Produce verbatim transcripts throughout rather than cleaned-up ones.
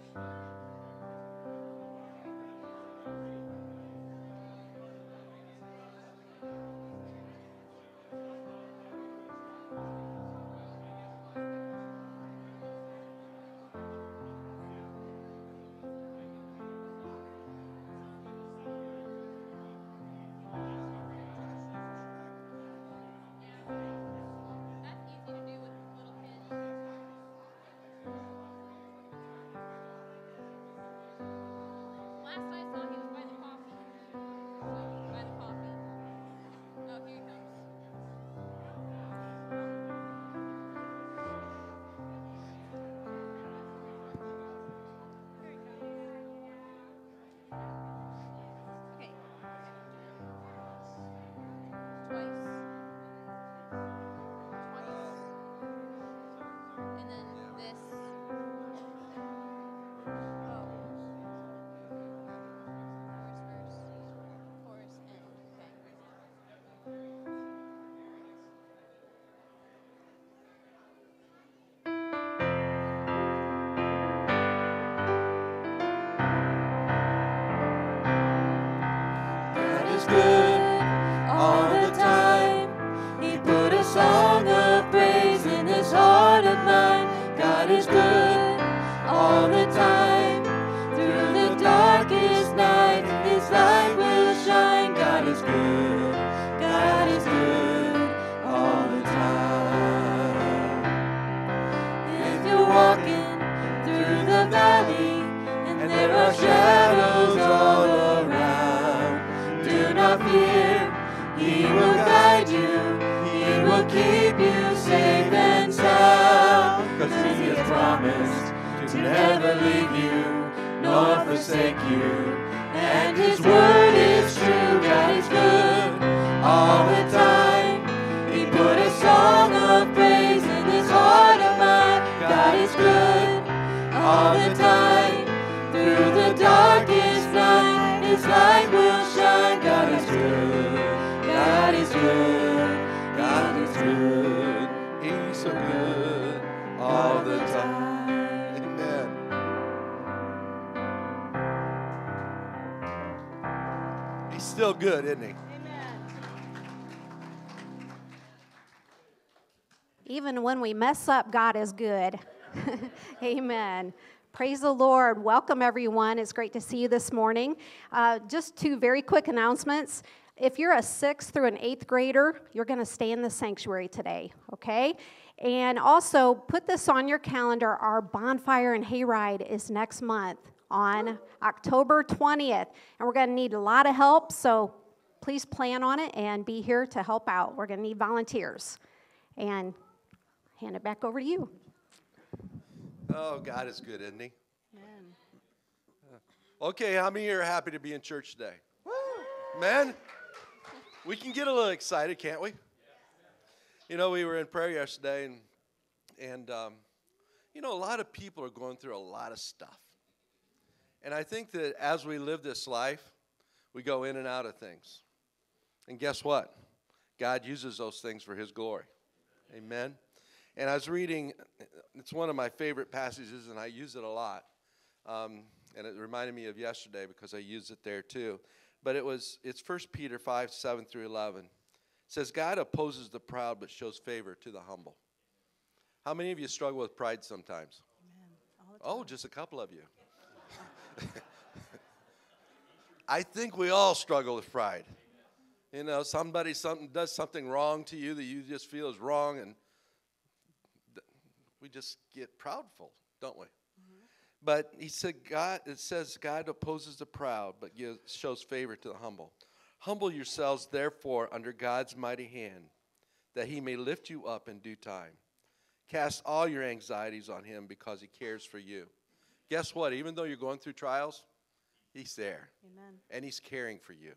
Still good, isn't he? Amen. Even when we mess up, God is good. Amen. Praise the Lord. Welcome, everyone. It's great to see you this morning. Uh, just two very quick announcements. If you're a sixth through an eighth grader, you're going to stay in the sanctuary today, okay? And also, put this on your calendar. Our bonfire and hayride is next month on October twentieth. And we're going to need a lot of help, so please plan on it and be here to help out. We're going to need volunteers. And hand it back over to you. Oh, God is good, isn't he? Amen. Okay, how many are happy to be in church today? Man, we can get a little excited, can't we? You know, we were in prayer yesterday, and, and um, you know, a lot of people are going through a lot of stuff. And I think that as we live this life, we go in and out of things. And guess what? God uses those things for his glory. Amen. And I was reading, it's one of my favorite passages, and I use it a lot. Um, and it reminded me of yesterday because I used it there too. But it was, it's First Peter five, seven through eleven. It says, God opposes the proud but shows favor to the humble. How many of you struggle with pride sometimes? Amen. Oh, just a couple of you. I think we all struggle with pride. You know, somebody something does something wrong to you that you just feel is wrong, and th- we just get proudful, don't we? Mm-hmm. But he said, God. It says, God opposes the proud, but gives, shows favor to the humble. Humble yourselves, therefore, under God's mighty hand, that he may lift you up in due time. Cast all your anxieties on him because he cares for you. Guess what? Even though you're going through trials, he's there. Amen. And he's caring for you.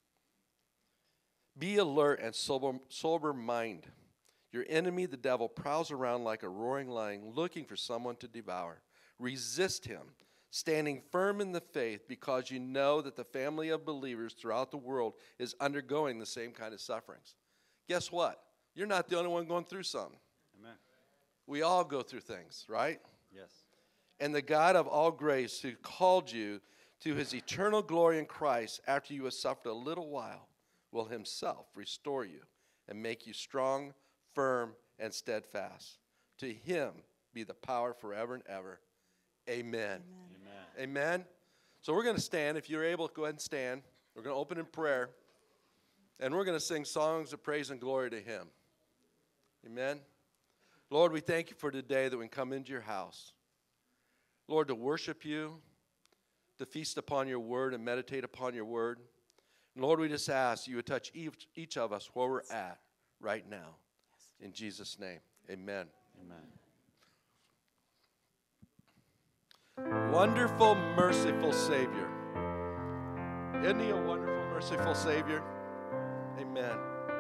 Be alert and sober, sober mind. Your enemy, the devil, prowls around like a roaring lion looking for someone to devour. Resist him, standing firm in the faith because you know that the family of believers throughout the world is undergoing the same kind of sufferings. Guess what? You're not the only one going through something. Amen. We all go through things, right? Yes. And the God of all grace, who called you to his eternal glory in Christ after you have suffered a little while, will himself restore you and make you strong, firm, and steadfast. To him be the power forever and ever. Amen. Amen. Amen. So we're going to stand. If you're able, go ahead and stand. We're going to open in prayer. And we're going to sing songs of praise and glory to him. Amen. Lord, we thank you for today that we can come into your house. Lord, to worship you, to feast upon your word and meditate upon your word. And Lord, we just ask you would touch each, each of us where we're at right now. In Jesus' name, amen. Amen. Wonderful, merciful Savior. Isn't he a wonderful, merciful Savior? Amen.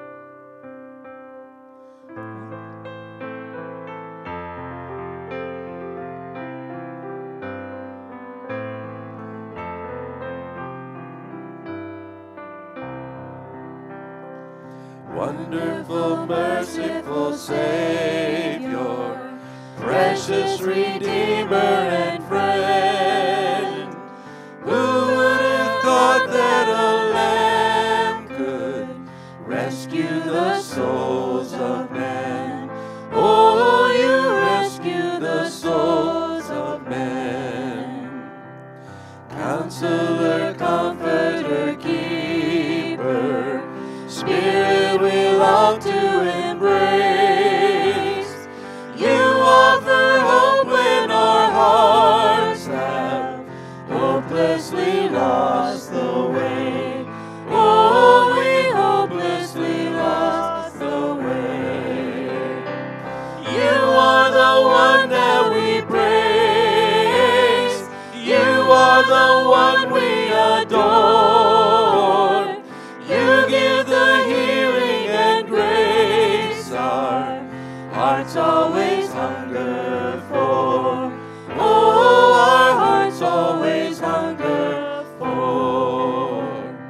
Wonderful, merciful Savior, precious Redeemer and friend, who would have thought that a lamb could rescue the souls of men? Oh, you rescue the souls of men. Counselor, Comforter, Keeper, Spirit we long to embrace. You offer hope when our hearts have hopelessly lost the way. Oh, we hopelessly lost the way. You are the one that we praise. You are the one we adore. You give the healing and grace our hearts always hunger for. Oh, our hearts always hunger for.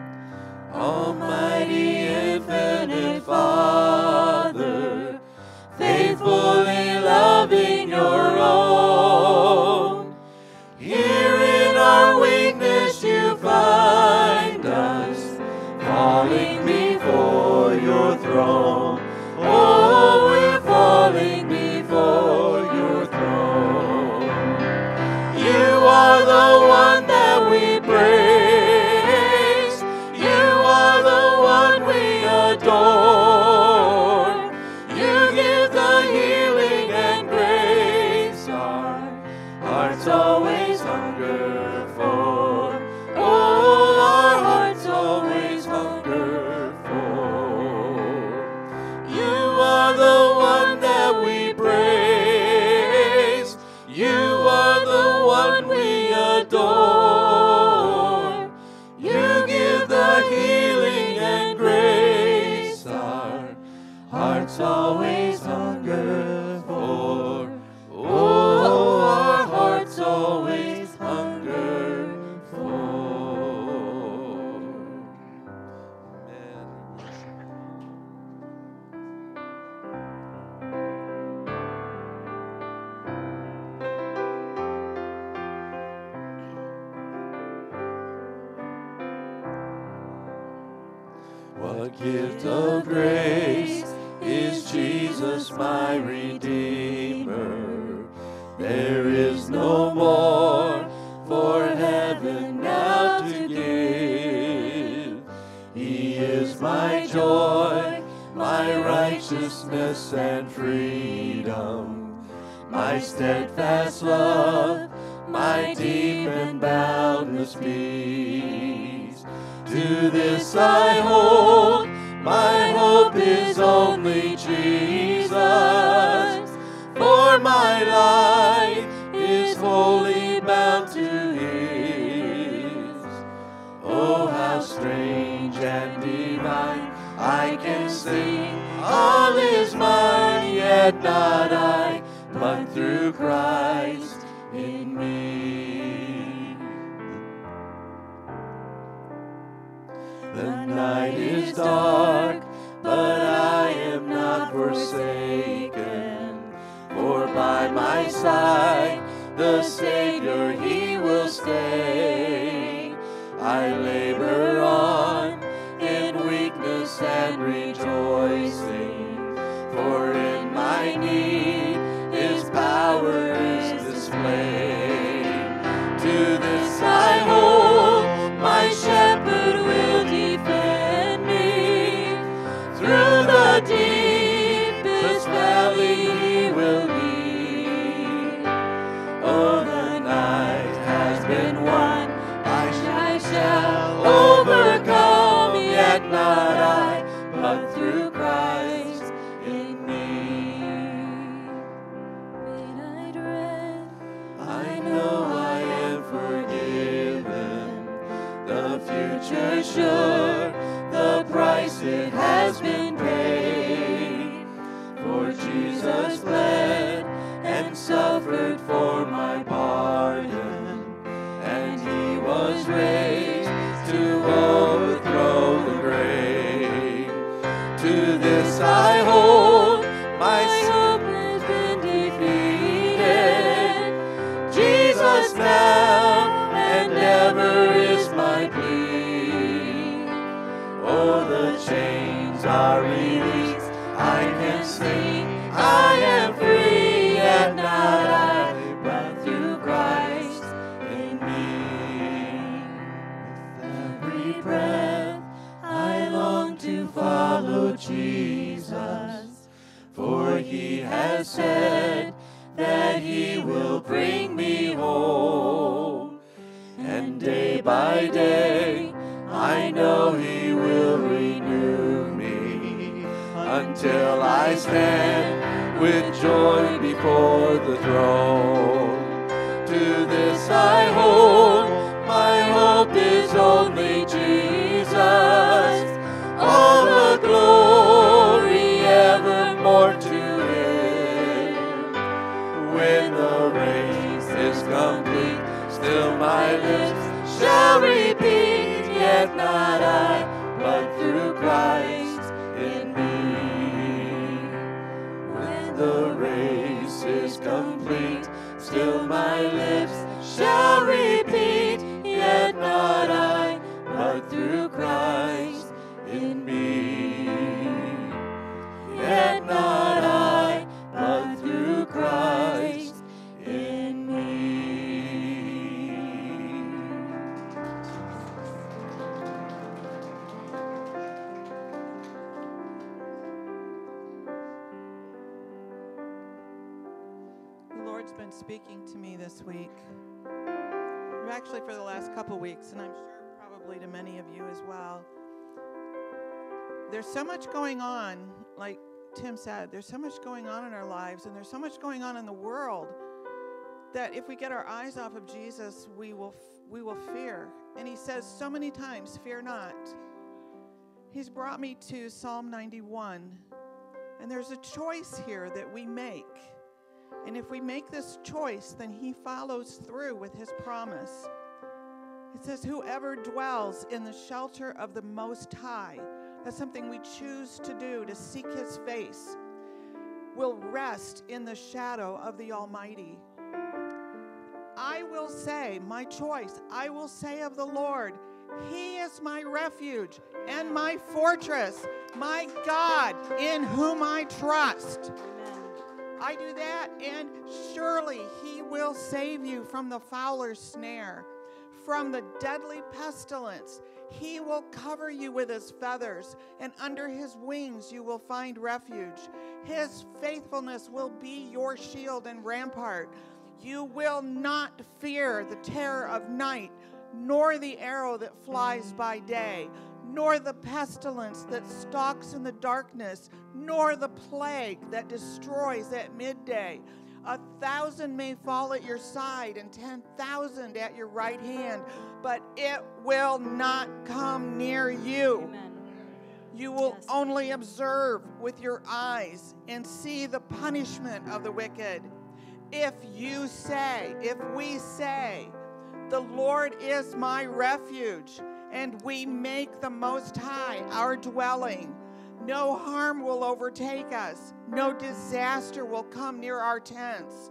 Almighty infinite Father, faithfully loving your own, here in our weakness you find us, falling before your throne. Oh, we're falling before your throne. You are the one that we praise. You are the one we adore. You give the healing and grace our hearts always hunger for. Oh, our hearts always hunger for. You are the one that we praise. You are the one we adore. You give the healing and grace our hearts always hunger for. Oh, our hearts always hunger for. Amen. What gift of grace is Jesus my Redeemer? There is no more for heaven now to give. He is my joy, my righteousness and freedom, my steadfast love, my deep and boundless peace. To this I hold, my hope is only Jesus, for my life is wholly bound to his. Oh, how strange and divine, I can sing, all is mine, yet not I, but through Christ in me. The night is dark, but I am not forsaken, for by my side the Savior, he will stay. I labor on in weakness and rejoicing, for in my need his power is displayed. To this I hold, my shepherd will defend me. Through the deepest valley he will lead. Oh, the night has been won, I shall overcome, yet not I, but through Christ in me. Midnight red, I know I am forgiven, the future sure, the price it has been paid. For Jesus bled and suffered for my pardon, and he was raised to overthrow the grave. To this I hold, my hope has been defeated. Jesus now and ever is my plea. Oh, the chains are released, I can sing, I am free, yet not I, but through Christ in me. With every breath I long to follow Jesus, for he has said that he will bring me home. And day by day I know he will renew me, until I stand with joy before the throne. To this I hold, my hope is only Jesus. All the glory evermore to him. When the race is complete, still my lips shall repeat, yet not I, but through Christ in me. When the race is complete, still my lips shall repeat, yet not I, but through Christ in me. Yet not I, but through Christ in me. The Lord's been speaking to me this week. Actually, for the last couple weeks, and I'm sure probably to many of you as well. There's so much going on, like Tim said, there's so much going on in our lives, and there's so much going on in the world that if we get our eyes off of Jesus, we will we will fear. And he says so many times, fear not. He's brought me to Psalm ninety-one, and there's a choice here that we make. And if we make this choice, then he follows through with his promise. It says, whoever dwells in the shelter of the Most High, that's something we choose to do, to seek his face, will rest in the shadow of the Almighty. I will say, my choice, I will say of the Lord, he is my refuge and my fortress, my God in whom I trust. I do that, and surely he will save you from the fowler's snare, from the deadly pestilence. He will cover you with his feathers, and under his wings you will find refuge. His faithfulness will be your shield and rampart. You will not fear the terror of night, nor the arrow that flies by day, nor the pestilence that stalks in the darkness, nor the plague that destroys at midday. A thousand may fall at your side and ten thousand at your right hand, but it will not come near you. Amen. You will yes. only observe with your eyes and see the punishment of the wicked. If you say, if we say, the Lord is my refuge, and we make the Most High our dwelling, no harm will overtake us, no disaster will come near our tents.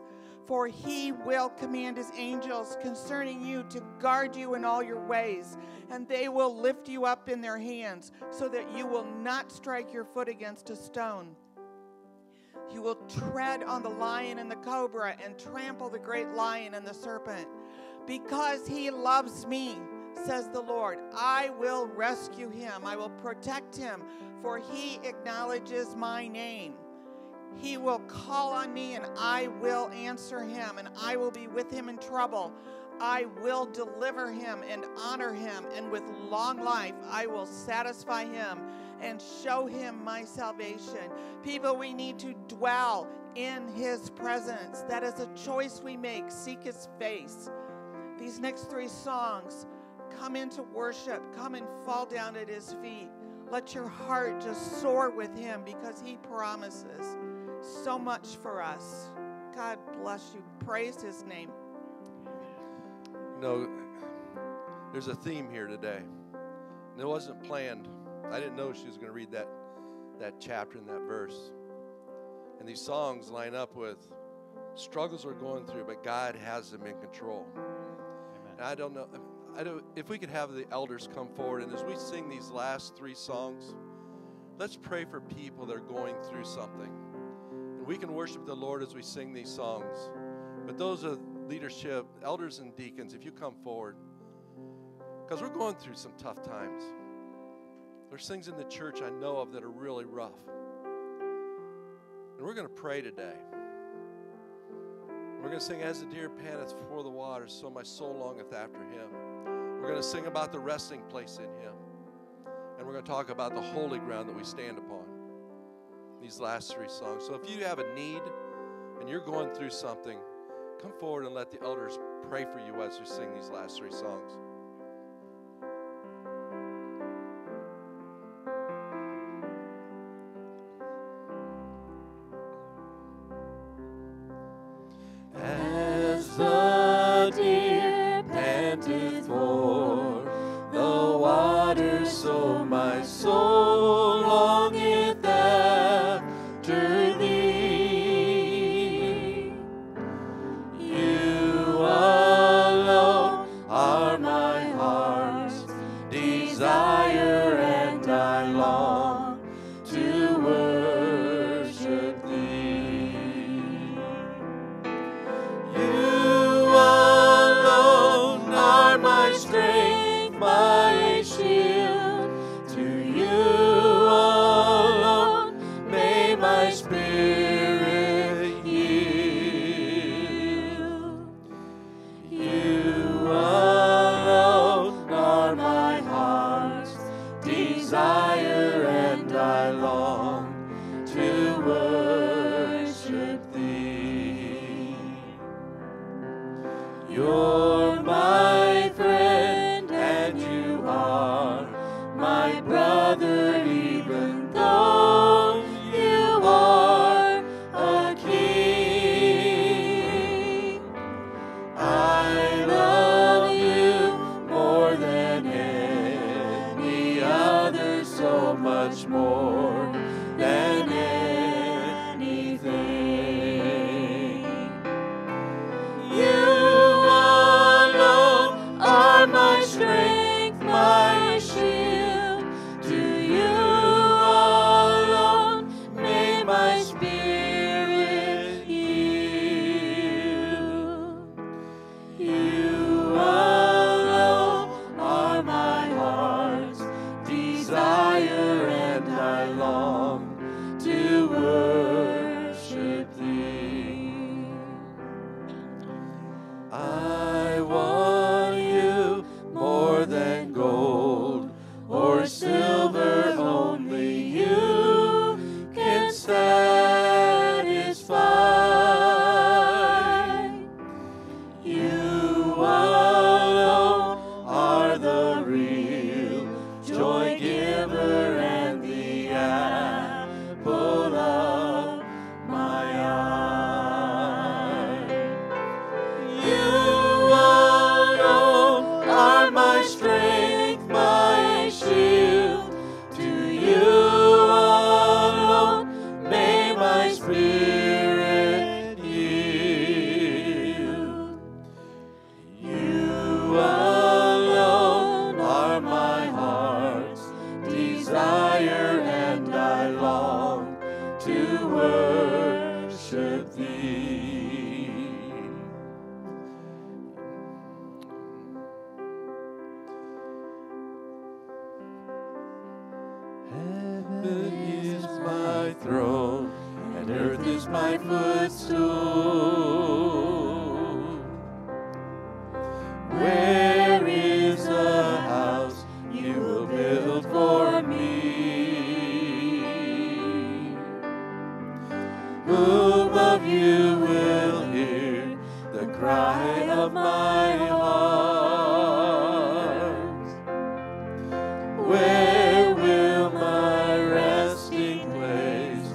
For he will command his angels concerning you to guard you in all your ways, and they will lift you up in their hands so that you will not strike your foot against a stone. You will tread on the lion and the cobra and trample the great lion and the serpent. Because he loves me, says the Lord, I will rescue him. I will protect him, for he acknowledges my name. He will call on me, and I will answer him, and I will be with him in trouble. I will deliver him and honor him, and with long life I will satisfy him and show him my salvation. People, we need to dwell in his presence. That is a choice we make. Seek his face. These next three songs, come into worship. Come and fall down at his feet. Let your heart just soar with him, because he promises so much for us. God bless you. Praise his name. You know, there's a theme here today. And it wasn't planned. I didn't know she was going to read that, that chapter and that verse. And these songs line up with struggles we're going through, but God has them in control. Amen. And I don't know, I don't, if we could have the elders come forward, and as we sing these last three songs, let's pray for people that are going through something. And we can worship the Lord as we sing these songs. But those are leadership, elders and deacons, if you come forward, because we're going through some tough times. There's things in the church I know of that are really rough. And we're going to pray today. We're going to sing, as the deer panteth before the waters, so my soul longeth after him. We're going to sing about the resting place in him. And we're going to talk about the holy ground that we stand upon. These last three songs. So if you have a need and you're going through something, come forward and let the elders pray for you as we sing these last three songs. As the deer panteth for the water, so my soul longeth after thee. You alone are my heart's desire, and I long to worship thee. You alone are my strength, my shield. To you alone may my spirit yield. You alone are my heart's desire, and I long to worship thee. You're my friend, and you are my brother, even though you are a king. I love you more than any other, so much more than anything. You of thee. Heaven is my throne, and earth is my footstool. Where is the house you will build for me? Whom of you will hear the cry of my heart? Where will my resting place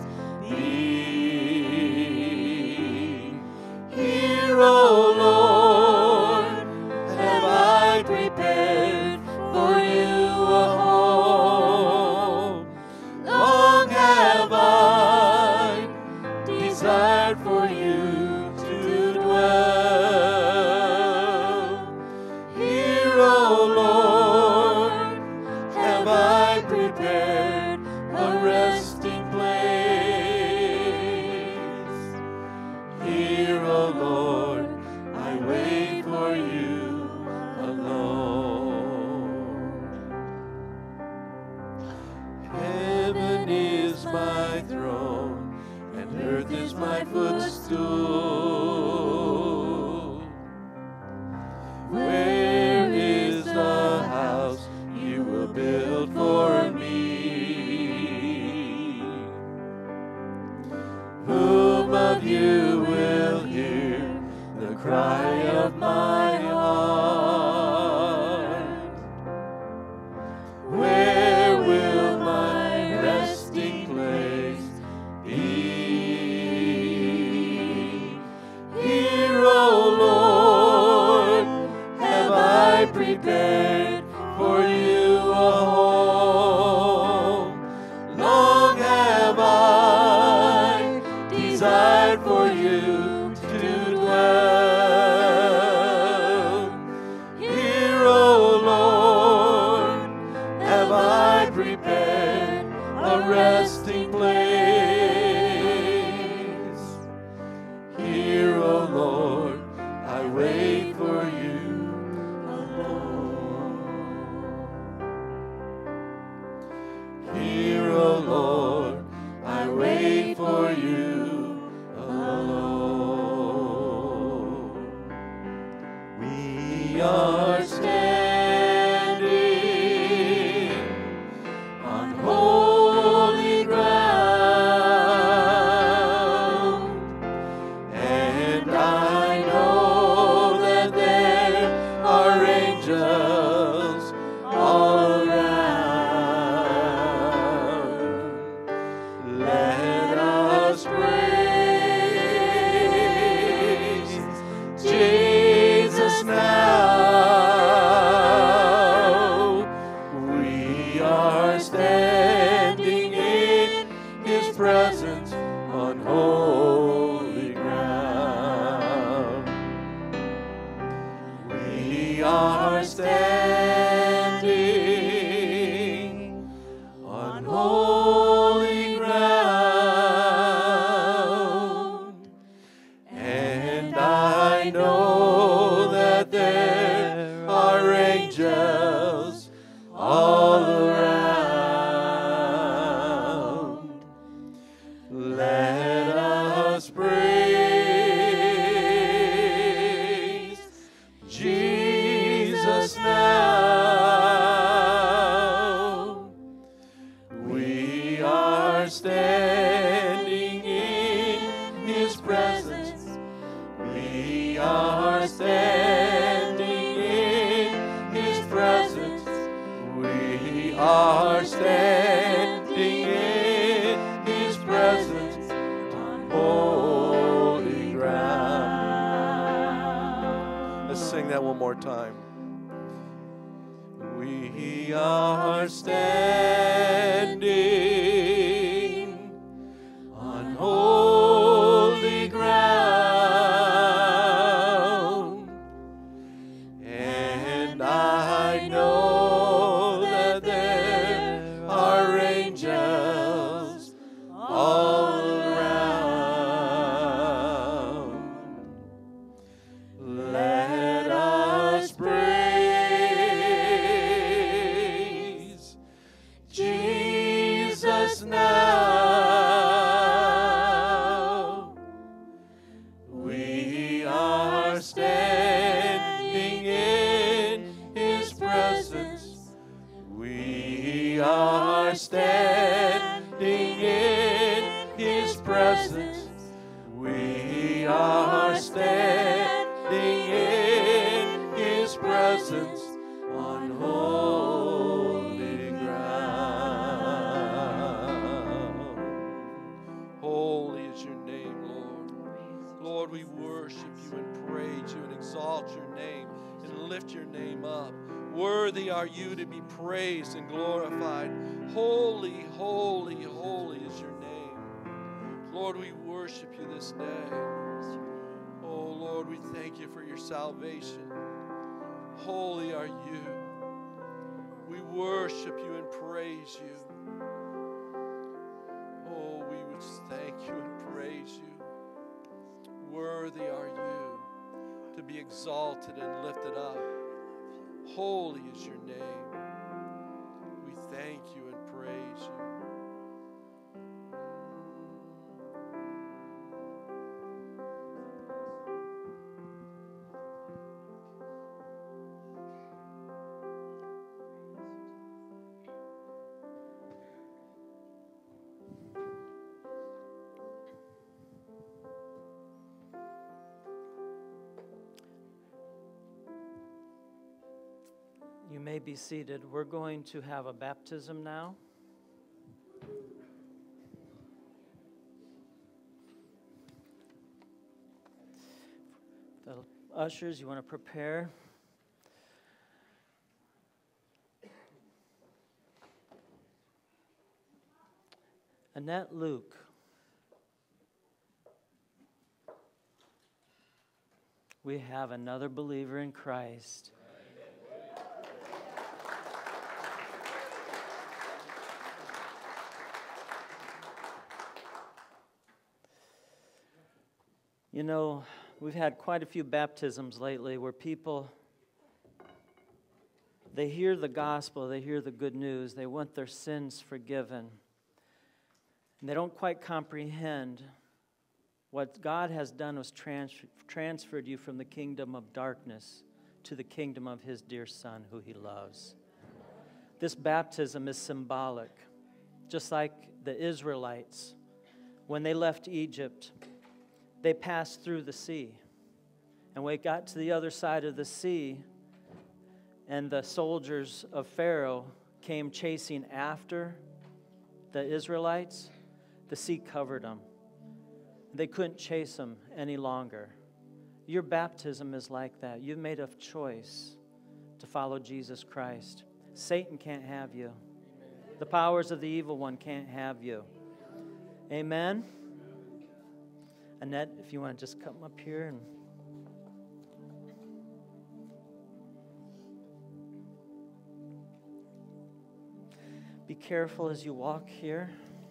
be? Here, O Lord, have I prepared for you a home. Long have I desired for you to dwell. Here, O Lord, have I prepared a resting place. Here, O Lord, I wait for you alone. Heaven is my throne, and earth is my footstool. Where is the house you will build for me? Whom of you will hear the cry of my heart? Where will my resting place be? Here, O Lord, have I prepared for you a home. Long have I desired for you to dwell. Here, O Lord, have I prepared a resting place. Here, O Lord, I wait for you alone. Here, O Lord, I wait for you alone. We are standing on holy ground, and I know that there are angels all around. Let us praise Jesus now. We are standing in His presence on holy ground. We are standing on holy ground, and I know that there are angels all around. Let us praise Jesus now. We are standing in His presence. We are standing in His presence. We are standing in His presence on holy ground. Let's sing that one more time. We are standing on holy ground, and I know that there are angels all around. standing in His presence. We are standing in His presence on holy ground. Holy is your name, Lord. Lord, we worship you and praise you and exalt your name and lift your name up. Worthy are you to be praised and glorified. Holy, holy, holy is your name. Lord, we worship you this day. Oh, Lord, we thank you for your salvation. Holy are you. We worship you and praise you. Oh, we would thank you and praise you. Worthy are you to be exalted and lifted up. Holy is your name. We thank you and praise you. You may be seated. We're going to have a baptism now. The ushers, you want to prepare? Annette Luke. We have another believer in Christ. You know, we've had quite a few baptisms lately where people, they hear the gospel, they hear the good news, they want their sins forgiven, and they don't quite comprehend what God has done was trans- transferred you from the kingdom of darkness to the kingdom of His dear Son, who He loves. This baptism is symbolic, just like the Israelites, when they left Egypt, they passed through the sea. And when they got to the other side of the sea, and the soldiers of Pharaoh came chasing after the Israelites, the sea covered them. They couldn't chase them any longer. Your baptism is like that. You've made a choice to follow Jesus Christ. Satan can't have you. The powers of the evil one can't have you. Amen? Annette, if you want to just come up here and be careful as you walk here.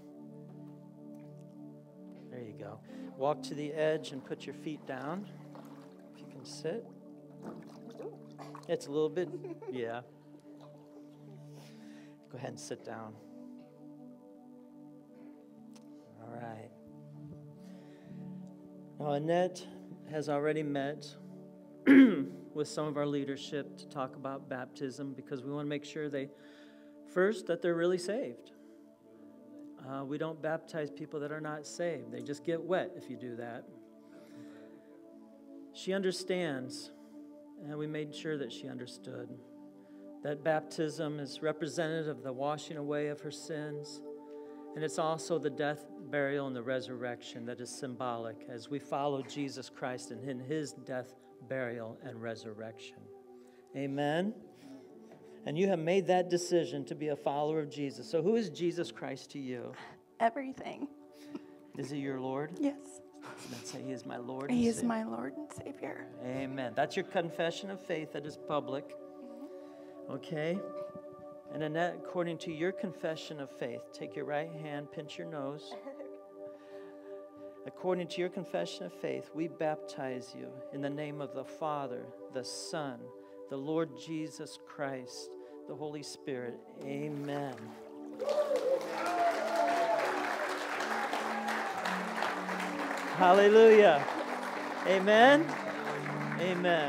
There you go. Walk to the edge and put your feet down. If you can sit. It's a little bit, yeah. Go ahead and sit down. All right. Now, Annette has already met with some of our leadership to talk about baptism because we want to make sure they, first, that they're really saved. Uh, we don't baptize people that are not saved. They just get wet if you do that. She understands, and we made sure that she understood, that baptism is representative of the washing away of her sins, and it's also the death, burial, and the resurrection that is symbolic as we follow Jesus Christ and in His death, burial, and resurrection. Amen? And you have made that decision to be a follower of Jesus. So who is Jesus Christ to you? Everything. Is He your Lord? Yes. Let's say He is my Lord. He and is Savior. my Lord and Savior. Amen. That's your confession of faith that is public. Okay? And Annette, according to your confession of faith, take your right hand, pinch your nose. According to your confession of faith, we baptize you in the name of the Father, the Son, the Lord Jesus Christ, the Holy Spirit. Amen. Hallelujah. Amen. Amen.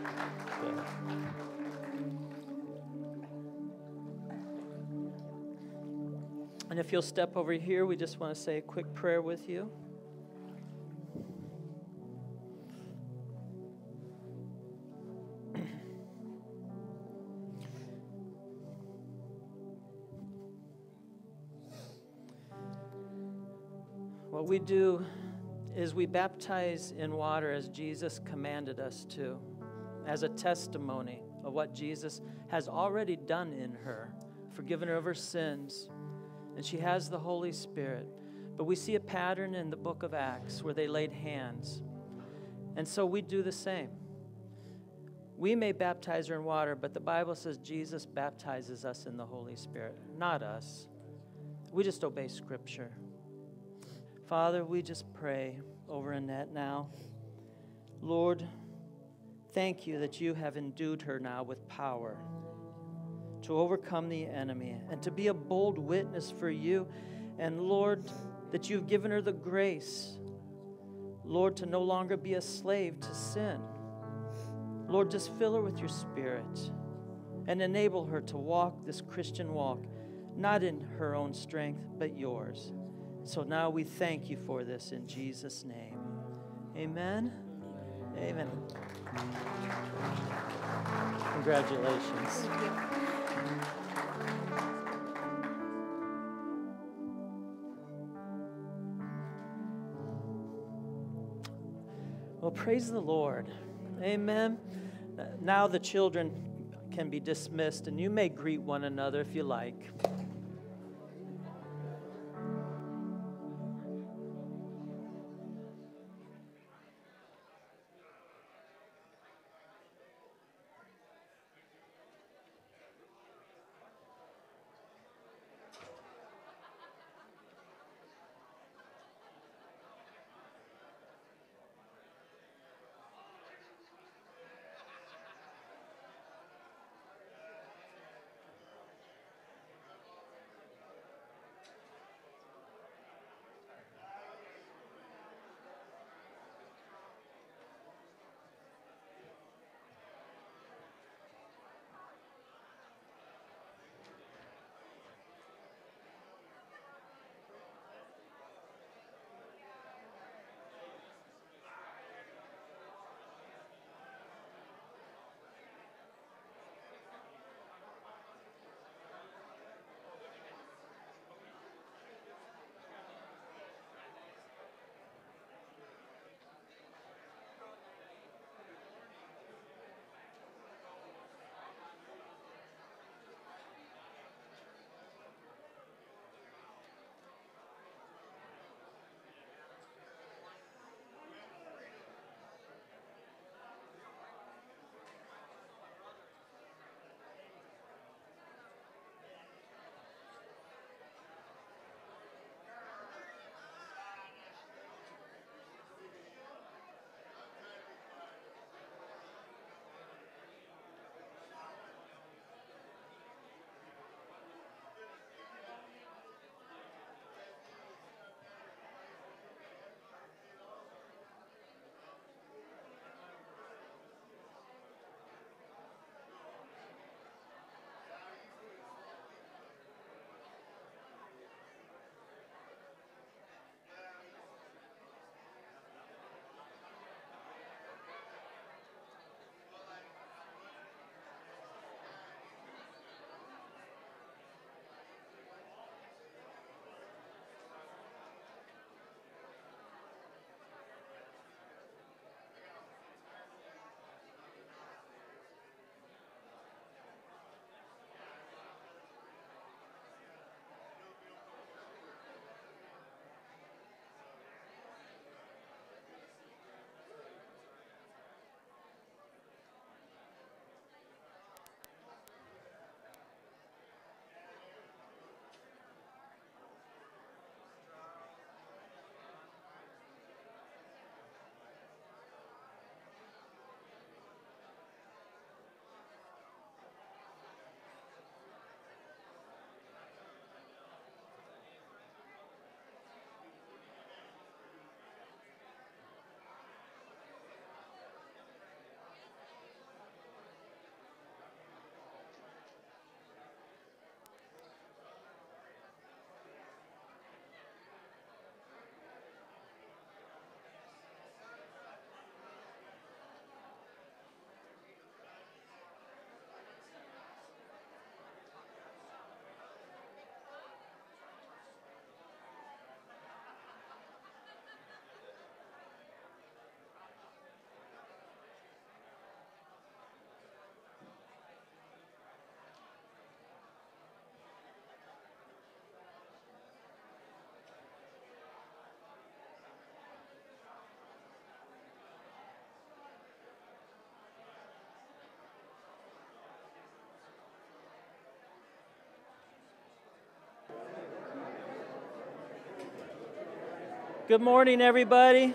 Good. And if you'll step over here, we just want to say a quick prayer with you. What we do is we baptize in water as Jesus commanded us to, as a testimony of what Jesus has already done in her, forgiven her of her sins, and she has the Holy Spirit. But we see a pattern in the book of Acts where they laid hands, and so we do the same. We may baptize her in water, but the Bible says Jesus baptizes us in the Holy Spirit, not us. We just obey Scripture. Father, we just pray over Annette now. Lord, thank you that you have endued her now with power to overcome the enemy and to be a bold witness for you. And Lord, that you've given her the grace, Lord, to no longer be a slave to sin. Lord, just fill her with your Spirit and enable her to walk this Christian walk, not in her own strength, but yours. So now we thank you for this in Jesus' name. Amen. Amen. Congratulations. Well, praise the Lord. Amen. Uh, Now the children can be dismissed, and you may greet one another if you like. Good morning, everybody.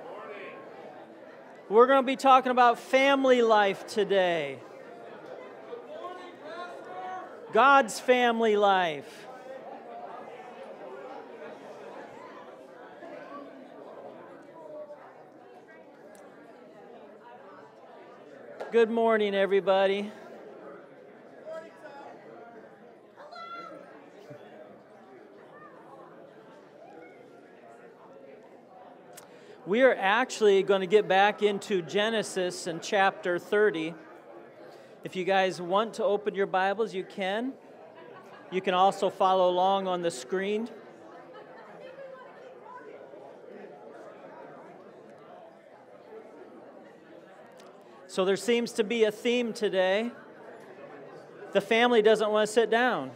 We're going to be talking about family life today. God's family life. Good morning, everybody. We are actually going to get back into Genesis in chapter thirty. If you guys want to open your Bibles, you can. You can also follow along on the screen. So there seems to be a theme today. The family doesn't want to sit down.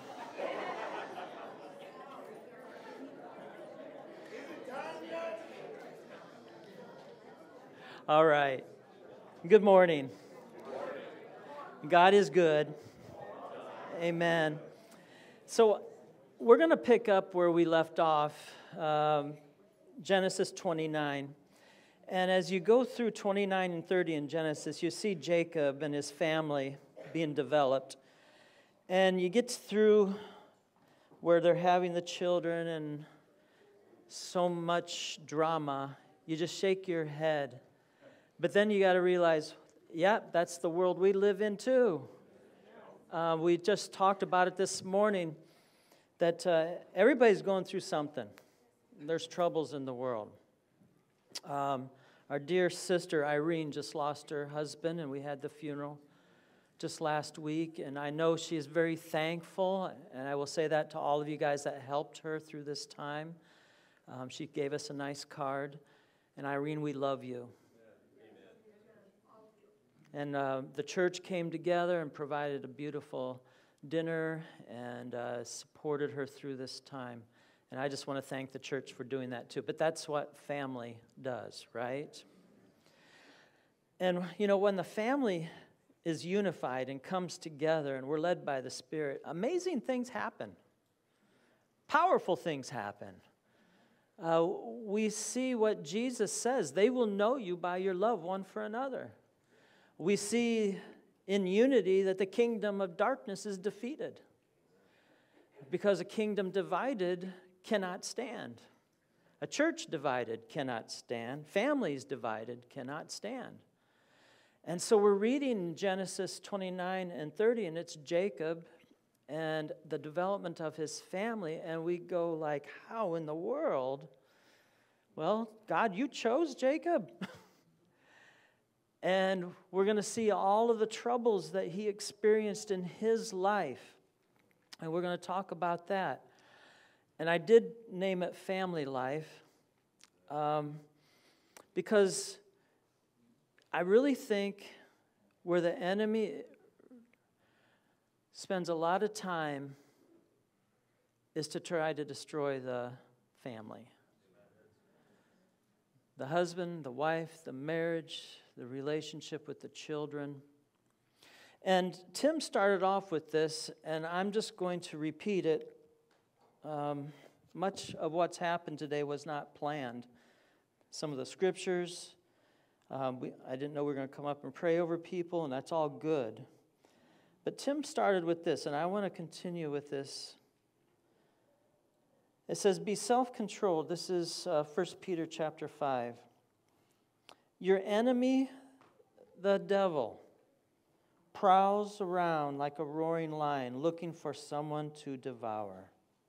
All right. Good morning. God is good. Amen. So we're going to pick up where we left off, um, Genesis twenty-nine. And as you go through twenty-nine and thirty in Genesis, you see Jacob and his family being developed. And you get through where they're having the children and so much drama, you just shake your head. But then you got to realize, yeah, that's the world we live in too. Uh, we just talked about it this morning, that uh, everybody's going through something. There's troubles in the world. Um, our dear sister Irene just lost her husband, and we had the funeral just last week. And I know she is very thankful, and I will say that to all of you guys that helped her through this time. Um, she gave us a nice card. And Irene, we love you. And uh, the church came together and provided a beautiful dinner and uh, supported her through this time. And I just want to thank the church for doing that too. But that's what family does, right? And, you know, when the family is unified and comes together and we're led by the Spirit, amazing things happen. Powerful things happen. Uh, we see what Jesus says. They will know you by your love one for another. We see in unity that the kingdom of darkness is defeated, because a kingdom divided cannot stand. A church divided cannot stand. Families divided cannot stand. And so we're reading Genesis twenty-nine and thirty, and it's Jacob and the development of his family, and we go like, how in the world? Well, God, you chose Jacob. And we're going to see all of the troubles that he experienced in his life. And we're going to talk about that. And I did name it Family Life um, because I really think where the enemy spends a lot of time is to try to destroy the family. The husband, the wife, the marriage, the relationship with the children. And Tim started off with this, and I'm just going to repeat it. Um, much of what's happened today was not planned. Some of the scriptures, um, we, I didn't know we were going to come up and pray over people, and that's all good. But Tim started with this, and I want to continue with this. It says, be self-controlled. This is uh, First Peter chapter five. Your enemy, the devil, prowls around like a roaring lion looking for someone to devour.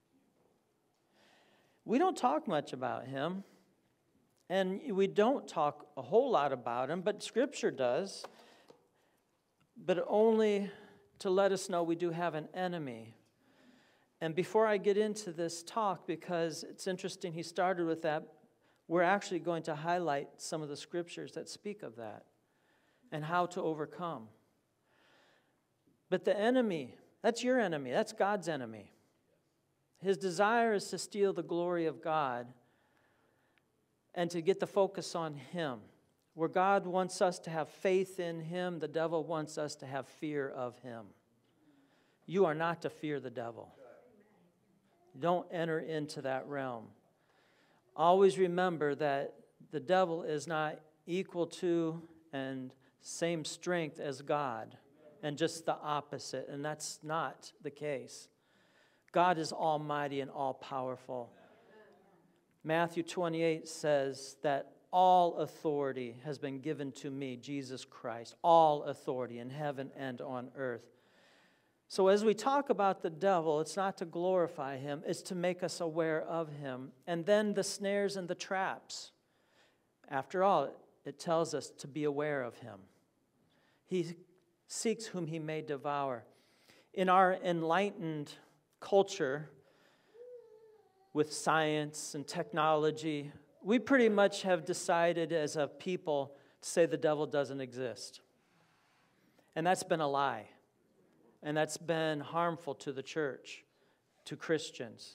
We don't talk much about him, and we don't talk a whole lot about him, but Scripture does, but only to let us know we do have an enemy. And before I get into this talk, because it's interesting he started with that, we're actually going to highlight some of the scriptures that speak of that and how to overcome. But the enemy, that's your enemy. That's God's enemy. His desire is to steal the glory of God and to get the focus on Him. Where God wants us to have faith in Him, the devil wants us to have fear of Him. You are not to fear the devil. Don't enter into that realm. always remember that the devil is not equal to and same strength as God, and just the opposite, and that's not the case. God is almighty and all-powerful. Matthew twenty-eight says that all authority has been given to me, Jesus Christ, all authority in heaven and on earth. So as we talk about the devil, it's not to glorify him, it's to make us aware of him. And then the snares and the traps. After all, it tells us to be aware of him. He seeks whom he may devour. In our enlightened culture, with science and technology, we pretty much have decided as a people to say the devil doesn't exist. And that's been a lie. And that's been harmful to the church, to Christians.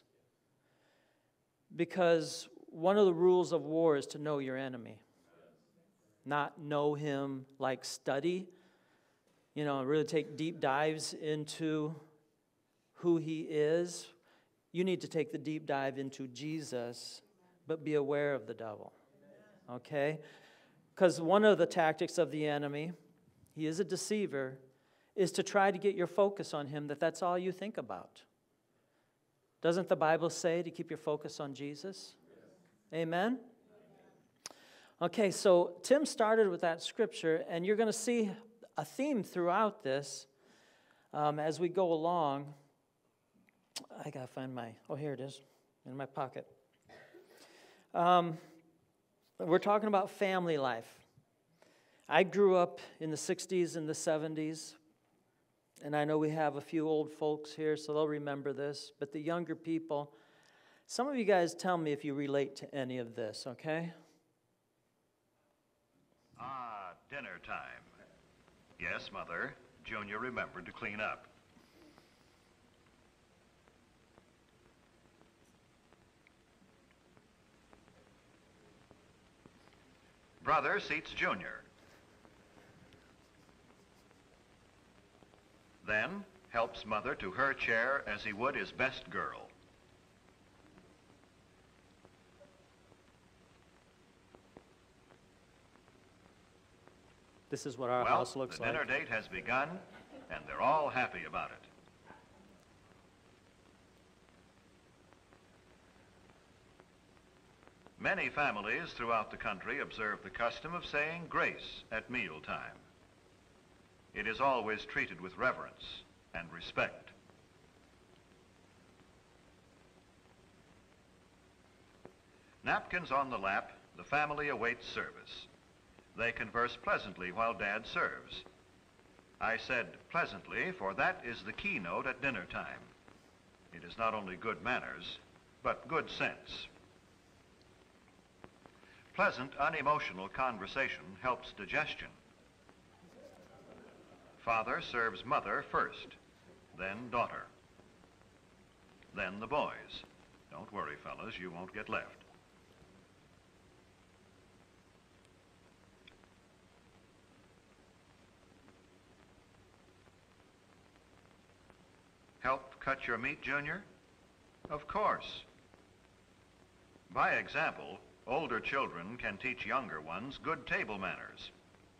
Because one of the rules of war is to know your enemy. Not know him like study, you know, really take deep dives into who he is. You need to take the deep dive into Jesus, but be aware of the devil, okay? Because one of the tactics of the enemy, he is a deceiver, is to try to get your focus on him, that that's all you think about. Doesn't the Bible say to keep your focus on Jesus? Amen? Okay, so Tim started with that scripture, and you're going to see a theme throughout this um, as we go along. I got to find my, oh, here it is, in my pocket. Um, we're talking about family life. I grew up in the sixties and the seventies, and I know we have a few old folks here, so they'll remember this, but the younger people, some of you guys tell me if you relate to any of this, okay? Ah, dinner time. Yes, Mother, Junior remembered to clean up. Brother seats Junior. Then helps Mother to her chair as he would his best girl. This is what our well, house looks the like. dinner date has begun, and they're all happy about it. Many families throughout the country observe the custom of saying grace at mealtime. It is always treated with reverence and respect. Napkins on the lap, the family awaits service. They converse pleasantly while Dad serves. I said pleasantly, for that is the keynote at dinner time. It is not only good manners, but good sense. Pleasant, unemotional conversation helps digestion. Father serves Mother first, then daughter, then the boys. Don't worry, fellas, you won't get left. Help cut your meat, Junior? Of course. By example, older children can teach younger ones good table manners.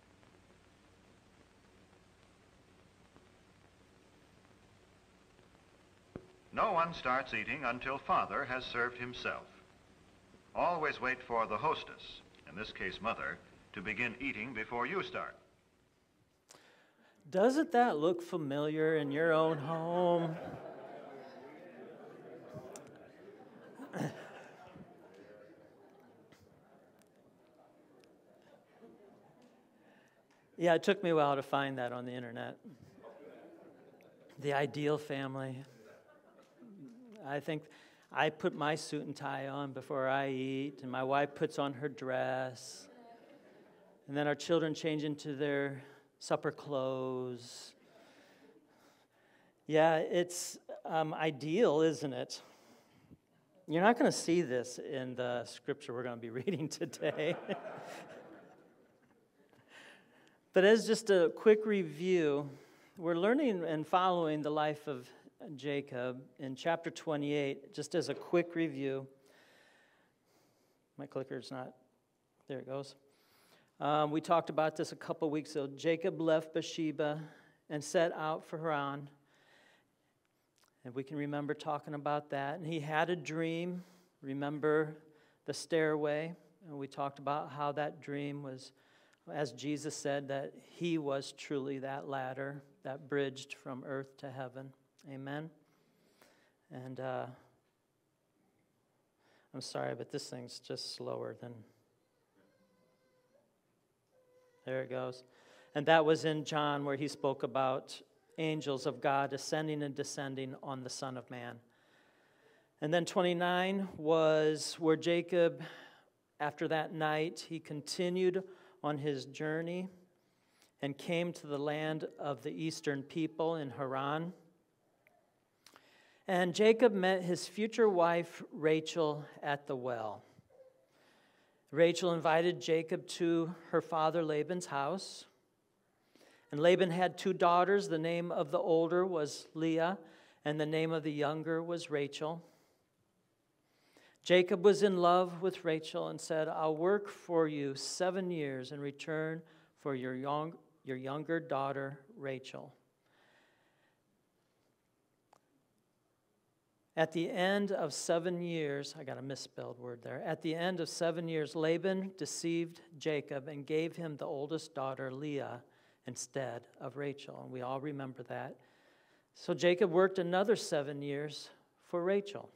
No one starts eating until Father has served himself. Always wait for the hostess, in this case Mother, to begin eating before you start. Doesn't that look familiar in your own home? Yeah, it took me a while to find that on the internet. The ideal family. I think I put my suit and tie on before I eat, and my wife puts on her dress. And then our children change into their supper clothes. Yeah, it's um, ideal, isn't it? You're not going to see this in the scripture we're going to be reading today. But as just a quick review, we're learning and following the life of Jacob in chapter twenty-eight, just as a quick review. My clicker's not, there it goes. Um, we talked about this a couple weeks ago. Jacob left Beersheba and set out for Haran. And we can remember talking about that. And he had a dream. Remember the stairway? And we talked about how that dream was, as Jesus said, that he was truly that ladder that bridged from earth to heaven. Amen? And uh, I'm sorry, but this thing's just slower than... There it goes. And that was in John where he spoke about angels of God ascending and descending on the Son of Man. And then twenty-nine was where Jacob, after that night, he continued on his journey and came to the land of the eastern people in Haran. And Jacob met his future wife, Rachel, at the well. Rachel invited Jacob to her father Laban's house. And Laban had two daughters. The name of the older was Leah, and the name of the younger was Rachel. Jacob was in love with Rachel and said, I'll work for you seven years in return for your young, your younger daughter, Rachel. At the end of seven years, I got a misspelled word there. At the end of seven years, Laban deceived Jacob and gave him the oldest daughter, Leah, instead of Rachel. And we all remember that. So Jacob worked another seven years for Rachel.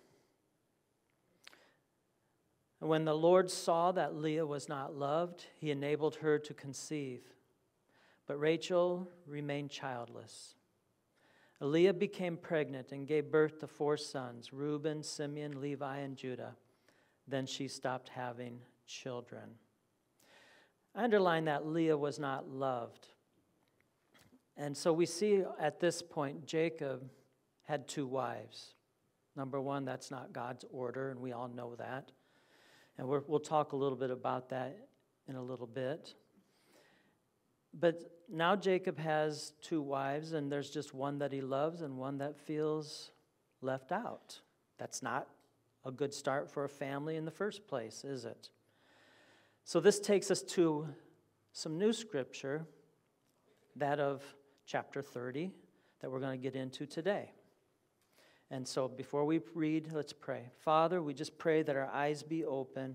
And when the Lord saw that Leah was not loved, he enabled her to conceive. But Rachel remained childless. Leah became pregnant and gave birth to four sons, Reuben, Simeon, Levi, and Judah. Then she stopped having children. I underline that Leah was not loved. And so we see at this point, Jacob had two wives. Number one, that's not God's order, and we all know that. And we're, we'll talk a little bit about that in a little bit. But now Jacob has two wives, and there's just one that he loves and one that feels left out. That's not a good start for a family in the first place, is it? So this takes us to some new scripture, that of chapter thirty, that we're going to get into today. And so before we read, let's pray. Father, we just pray that our eyes be open.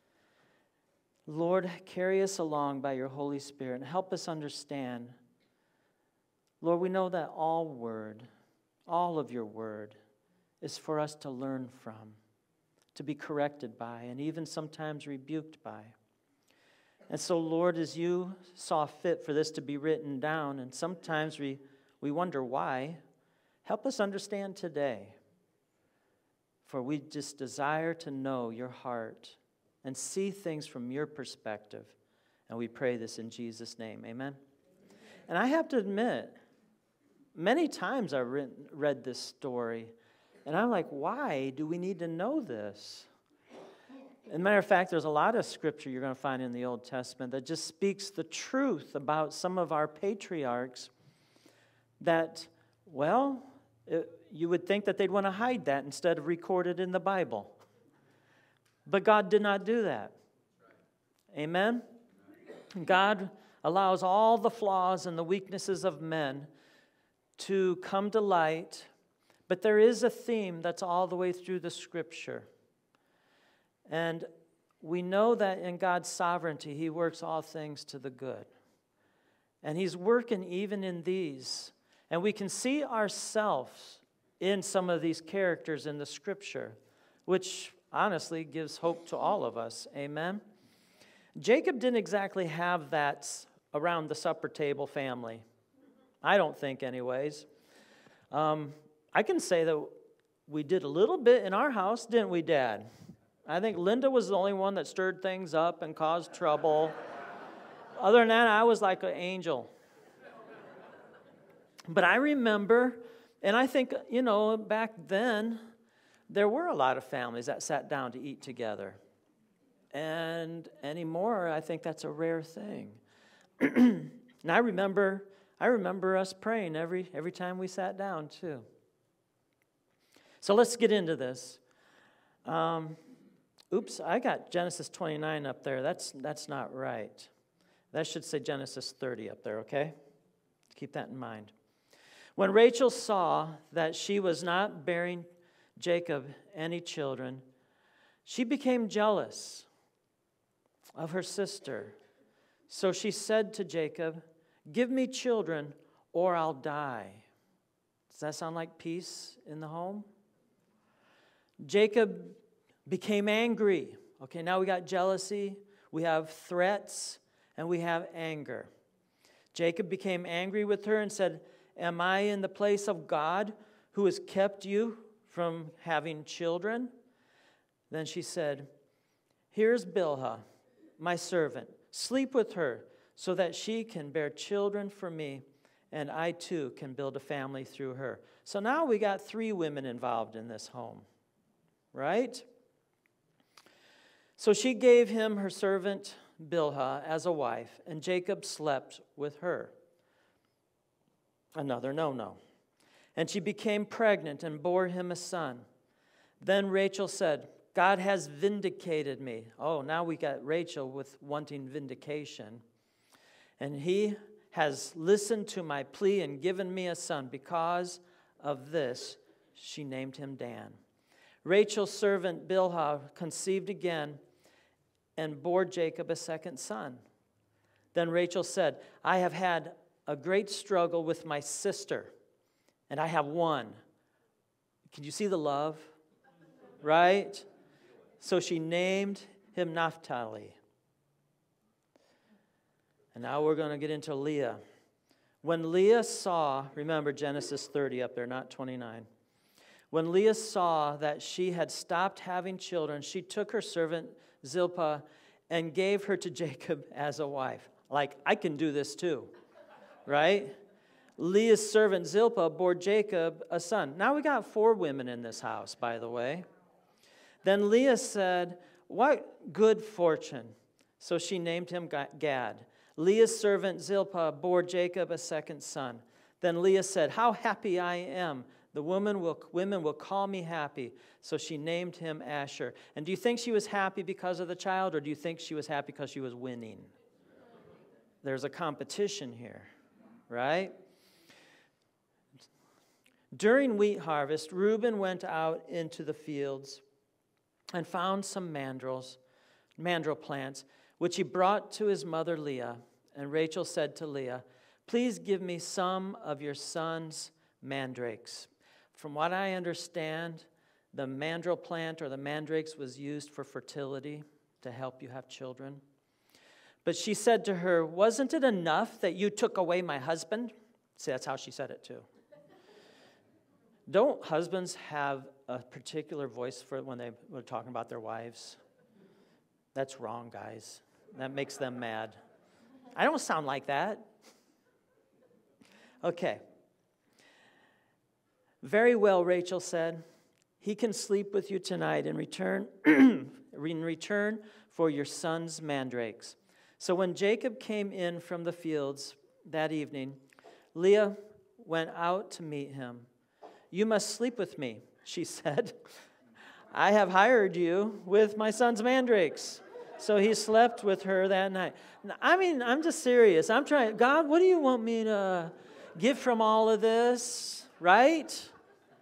Lord, carry us along by your Holy Spirit and help us understand. Lord, we know that all word, all of your word, is for us to learn from, to be corrected by, and even sometimes rebuked by. And so, Lord, as you saw fit for this to be written down, and sometimes we, we wonder why, help us understand today. For we just desire to know your heart and see things from your perspective. And we pray this in Jesus' name. Amen? And I have to admit, many times I've written, read this story, and I'm like, why do we need to know this? As a matter of fact, there's a lot of scripture you're going to find in the Old Testament that just speaks the truth about some of our patriarchs that, well, it, you would think that they'd want to hide that instead of record it in the Bible. But God did not do that. Amen? God allows all the flaws and the weaknesses of men to come to light, but there is a theme that's all the way through the Scripture. And we know that in God's sovereignty, He works all things to the good. And He's working even in these. And we can see ourselves in some of these characters in the Scripture, which honestly gives hope to all of us. Amen? Jacob didn't exactly have that around the supper table family. I don't think anyways. Um, I can say that we did a little bit in our house, didn't we, Dad? I think Linda was the only one that stirred things up and caused trouble. Other than that, I was like an angel. But I remember, and I think, you know, back then, there were a lot of families that sat down to eat together. And anymore, I think that's a rare thing. And I remember, I remember us praying every, every time we sat down, too. So let's get into this. Um, oops, I got Genesis twenty-nine up there. That's, that's not right. That should say Genesis thirty up there, okay? Keep that in mind. When Rachel saw that she was not bearing Jacob any children, she became jealous of her sister. So she said to Jacob, "Give me children or I'll die." Does that sound like peace in the home? Jacob became angry. Okay, now we got jealousy, we have threats, and we have anger. Jacob became angry with her and said, "Am I in the place of God who has kept you from having children?" Then she said, "Here's Bilhah, my servant. Sleep with her so that she can bear children for me, and I too can build a family through her." So now we got three women involved in this home, right? So she gave him her servant Bilhah as a wife, and Jacob slept with her. Another no-no. And she became pregnant and bore him a son. Then Rachel said, "God has vindicated me." Oh, now we got Rachel with wanting vindication. "And he has listened to my plea and given me a son. Because of this, she named him Dan." Rachel's servant Bilhah conceived again and bore Jacob a second son. Then Rachel said, "I have had a great struggle with my sister, and I have won." Can you see the love? Right? So she named him Naphtali. And now we're going to get into Leah. When Leah saw, remember Genesis thirty up there, not twenty-nine. When Leah saw that she had stopped having children, she took her servant Zilpah and gave her to Jacob as a wife. Like, I can do this too, right? Leah's servant Zilpah bore Jacob a son. Now we got four women in this house, by the way. Then Leah said, "What good fortune." So she named him Gad. Leah's servant Zilpah bore Jacob a second son. Then Leah said, "How happy I am. The woman will, women will call me happy." So she named him Asher. And do you think she was happy because of the child, or do you think she was happy because she was winning? There's a competition here, right? During wheat harvest, Reuben went out into the fields and found some mandrels, mandrel plants, which he brought to his mother Leah. And Rachel said to Leah, "Please give me some of your son's mandrakes." From what I understand, the mandrel plant or the mandrakes was used for fertility to help you have children. But she said to her, "Wasn't it enough that you took away my husband?" See, that's how she said it too. Don't husbands have a particular voice for when they were talking about their wives? That's wrong, guys. That makes them mad. I don't sound like that. Okay. "Very well," Rachel said. "He can sleep with you tonight in return, in return for your son's mandrakes." So when Jacob came in from the fields that evening, Leah went out to meet him. "You must sleep with me," she said. "I have hired you with my son's mandrakes." So he slept with her that night. I mean, I'm just serious. I'm trying, God, what do you want me to get from all of this, right?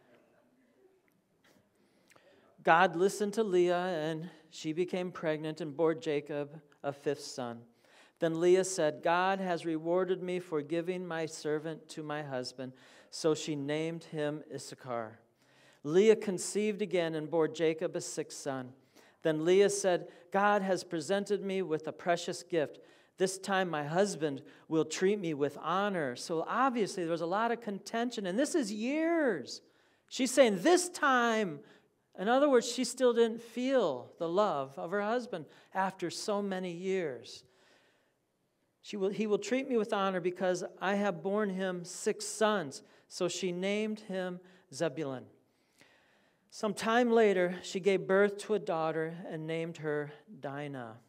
God listened to Leah, and she became pregnant and bore Jacob a fifth son. Then Leah said, "God has rewarded me for giving my servant to my husband." So she named him Issachar. Leah conceived again and bore Jacob a sixth son. Then Leah said, "God has presented me with a precious gift. This time my husband will treat me with honor." So obviously there was a lot of contention, and this is years. She's saying this time. In other words, she still didn't feel the love of her husband after so many years. She will, he will treat me with honor because I have borne him six sons. So she named him Zebulun. Some time later, she gave birth to a daughter and named her Dinah.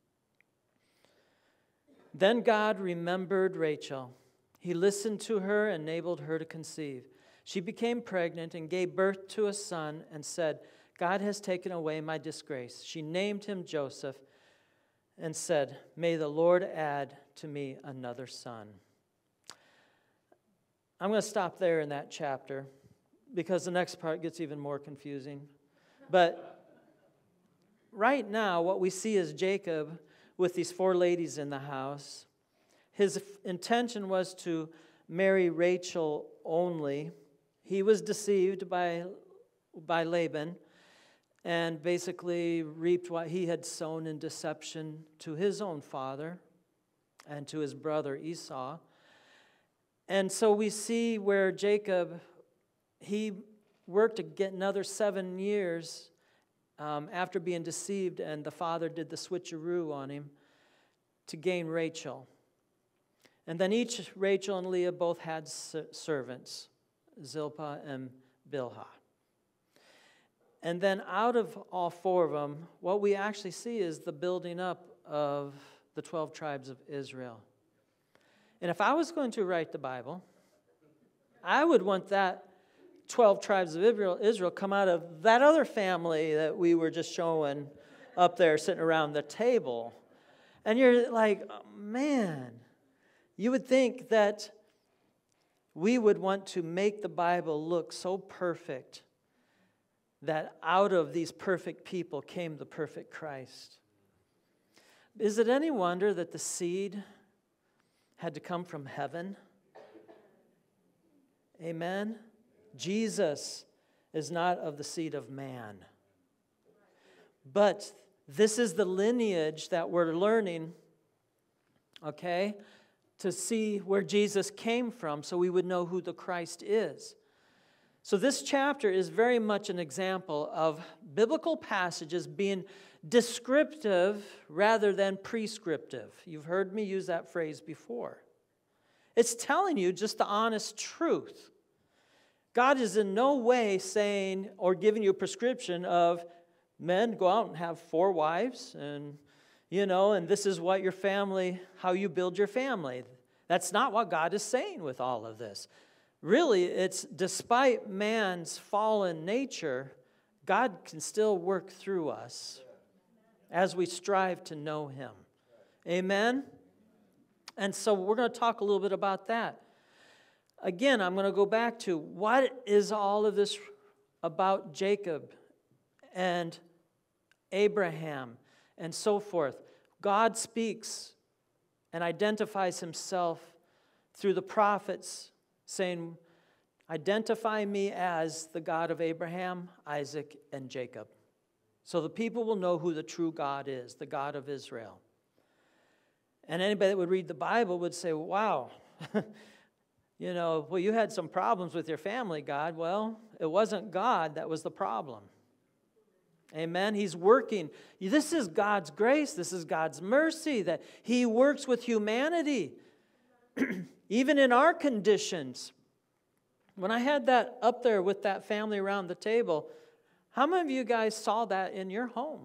Then God remembered Rachel. He listened to her and enabled her to conceive. She became pregnant and gave birth to a son and said, God has taken away my disgrace. She named him Joseph and said, may the Lord add to me another son. I'm going to stop there in that chapter because the next part gets even more confusing. But right now, what we see is Jacob with these four ladies in the house. His intention was to marry Rachel only. He was deceived by, by Laban and basically reaped what he had sown in deception to his own father and to his brother Esau. And so we see where Jacob, he worked to get another seven years um, after being deceived, and the father did the switcheroo on him to gain Rachel. And then each, Rachel and Leah both had servants, Zilpah and Bilhah. And then out of all four of them, what we actually see is the building up of the twelve tribes of Israel. And if I was going to write the Bible, I would want that twelve tribes of Israel, Israel come out of that other family that we were just showing up there sitting around the table. And you're like, oh, man, you would think that we would want to make the Bible look so perfect that out of these perfect people came the perfect Christ. Is it any wonder that the seed had to come from heaven? Amen? Jesus is not of the seed of man. But this is the lineage that we're learning, okay, to see where Jesus came from so we would know who the Christ is. So this chapter is very much an example of biblical passages being descriptive rather than prescriptive. You've heard me use that phrase before. It's telling you just the honest truth. God is in no way saying or giving you a prescription of, men, go out and have four wives, and, you know, and this is what your family, how you build your family. That's not what God is saying with all of this. Really, it's despite man's fallen nature, God can still work through us as we strive to know Him. Amen? And so we're going to talk a little bit about that. Again, I'm going to go back to what is all of this about Jacob and Abraham and so forth. God speaks and identifies Himself through the prophets, saying, identify me as the God of Abraham, Isaac, and Jacob. So the people will know who the true God is, the God of Israel. And anybody that would read the Bible would say, wow, you know, well, you had some problems with your family, God. Well, it wasn't God that was the problem. Amen. He's working. This is God's grace. This is God's mercy that He works with humanity. Even in our conditions. When I had that up there with that family around the table, how many of you guys saw that in your home?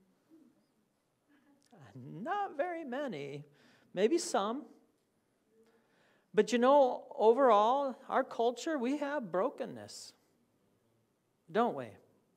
Not very many. Maybe some. But you know, overall, our culture, we have brokenness. Don't we?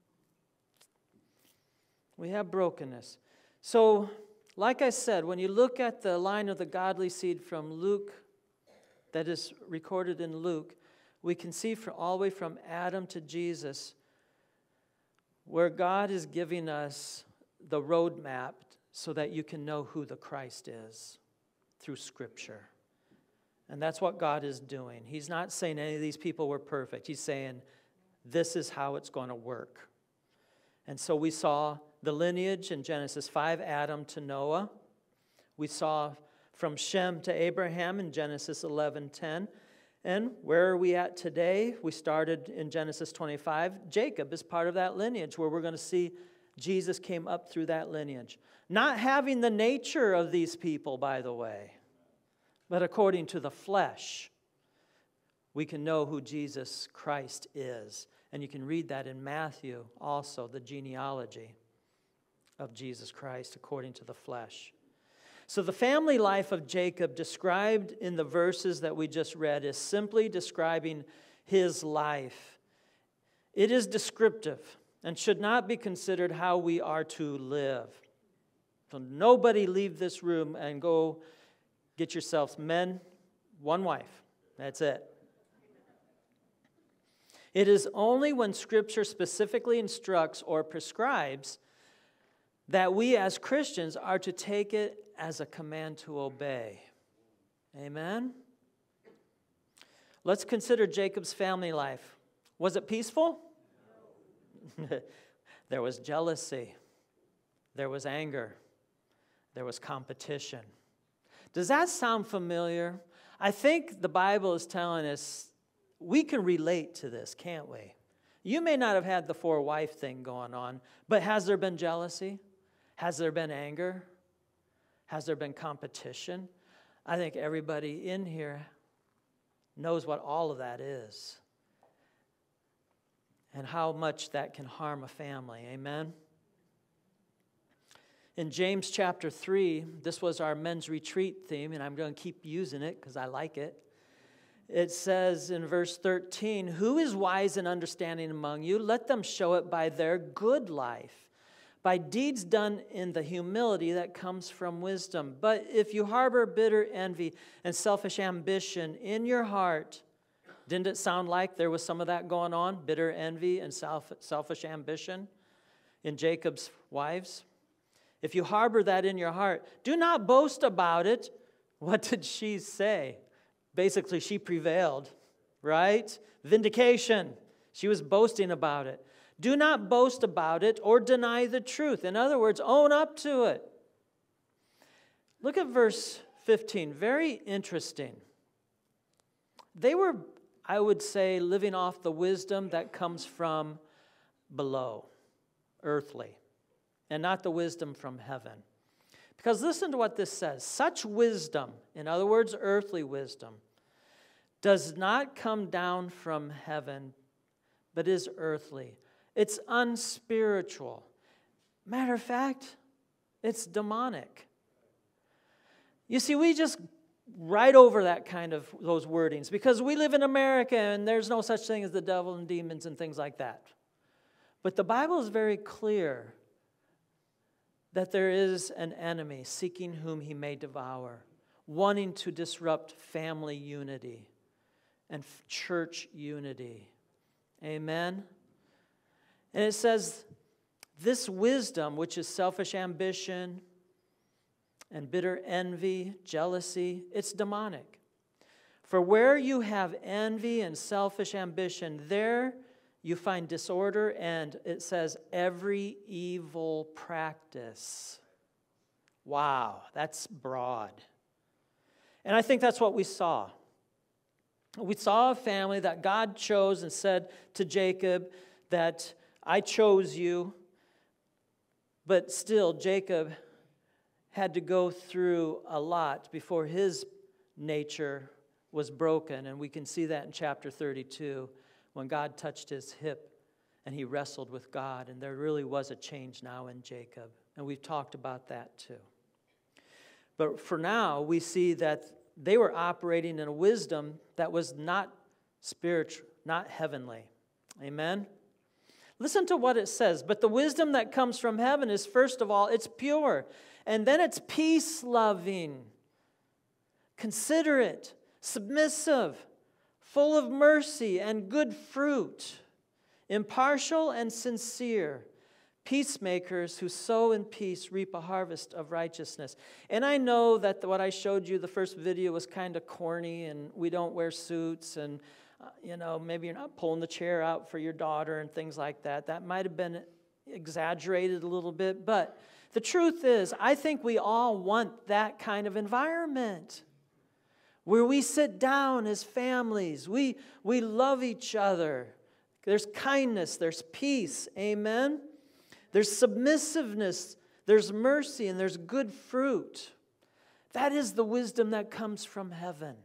We have brokenness. So, like I said, when you look at the line of the godly seed from Luke, that is recorded in Luke, we can see from all the way from Adam to Jesus where God is giving us the roadmap so that you can know who the Christ is through Scripture. And that's what God is doing. He's not saying any of these people were perfect. He's saying this is how it's going to work. And so we saw the lineage in Genesis five, Adam to Noah. We saw from Shem to Abraham in Genesis eleven ten. And where are we at today? We started in Genesis twenty-five. Jacob is part of that lineage where we're going to see Jesus came up through that lineage. Not having the nature of these people, by the way, but according to the flesh, we can know who Jesus Christ is. And you can read that in Matthew also, the genealogy of Jesus Christ according to the flesh. So the family life of Jacob described in the verses that we just read is simply describing his life. It is descriptive. and should not be considered how we are to live. So nobody leave this room and go get yourselves men, one wife. That's it. It is only when Scripture specifically instructs or prescribes that we as Christians are to take it as a command to obey. Amen? Let's consider Jacob's family life. Was it peaceful? There was jealousy. There was anger. There was competition. Does that sound familiar? I think the Bible is telling us we can relate to this, can't we? You may not have had the four-wife thing going on, but has there been jealousy? Has there been anger? Has there been competition? I think everybody in here knows what all of that is and how much that can harm a family. Amen? In James chapter three, this was our men's retreat theme, and I'm going to keep using it because I like it. It says in verse thirteen, "Who is wise and understanding among you? Let them show it by their good life, by deeds done in the humility that comes from wisdom. But if you harbor bitter envy and selfish ambition in your heart," didn't it sound like there was some of that going on? Bitter envy and self, selfish ambition in Jacob's wives? If you harbor that in your heart, do not boast about it. What did she say? Basically, she prevailed, right? Vindication. She was boasting about it. Do not boast about it or deny the truth. In other words, own up to it. Look at verse fifteen. Very interesting. They were, I would say, living off the wisdom that comes from below, earthly, and not the wisdom from heaven. Because listen to what this says. Such wisdom, in other words, earthly wisdom, does not come down from heaven, but is earthly. It's unspiritual. Matter of fact, it's demonic. You see, we just right over that kind of those wordings because we live in America and there's no such thing as the devil and demons and things like that. But the Bible is very clear that there is an enemy seeking whom he may devour, wanting to disrupt family unity and church unity. Amen? And it says, this wisdom, which is selfish ambition and bitter envy, jealousy, it's demonic. For where you have envy and selfish ambition, there you find disorder, and it says every evil practice. Wow, that's broad. And I think that's what we saw. We saw a family that God chose and said to Jacob that I chose you, but still Jacob had to go through a lot before his nature was broken, and we can see that in chapter thirty-two. When God touched his hip and he wrestled with God, and there really was a change now in Jacob. And we've talked about that too. But for now, we see that they were operating in a wisdom that was not spiritual, not heavenly. Amen? Listen to what it says. But the wisdom that comes from heaven is, first of all, it's pure. And then it's peace-loving, considerate, submissive, full of mercy and good fruit, impartial and sincere, peacemakers who sow in peace reap a harvest of righteousness. And I know that the, what I showed you, the first video, was kind of corny, and we don't wear suits, and uh, you know, maybe you're not pulling the chair out for your daughter and things like that. That might have been exaggerated a little bit, but the truth is, I think we all want that kind of environment, where we sit down as families, we, we love each other. There's kindness, there's peace, amen? There's submissiveness, there's mercy, and there's good fruit. That is the wisdom that comes from heaven,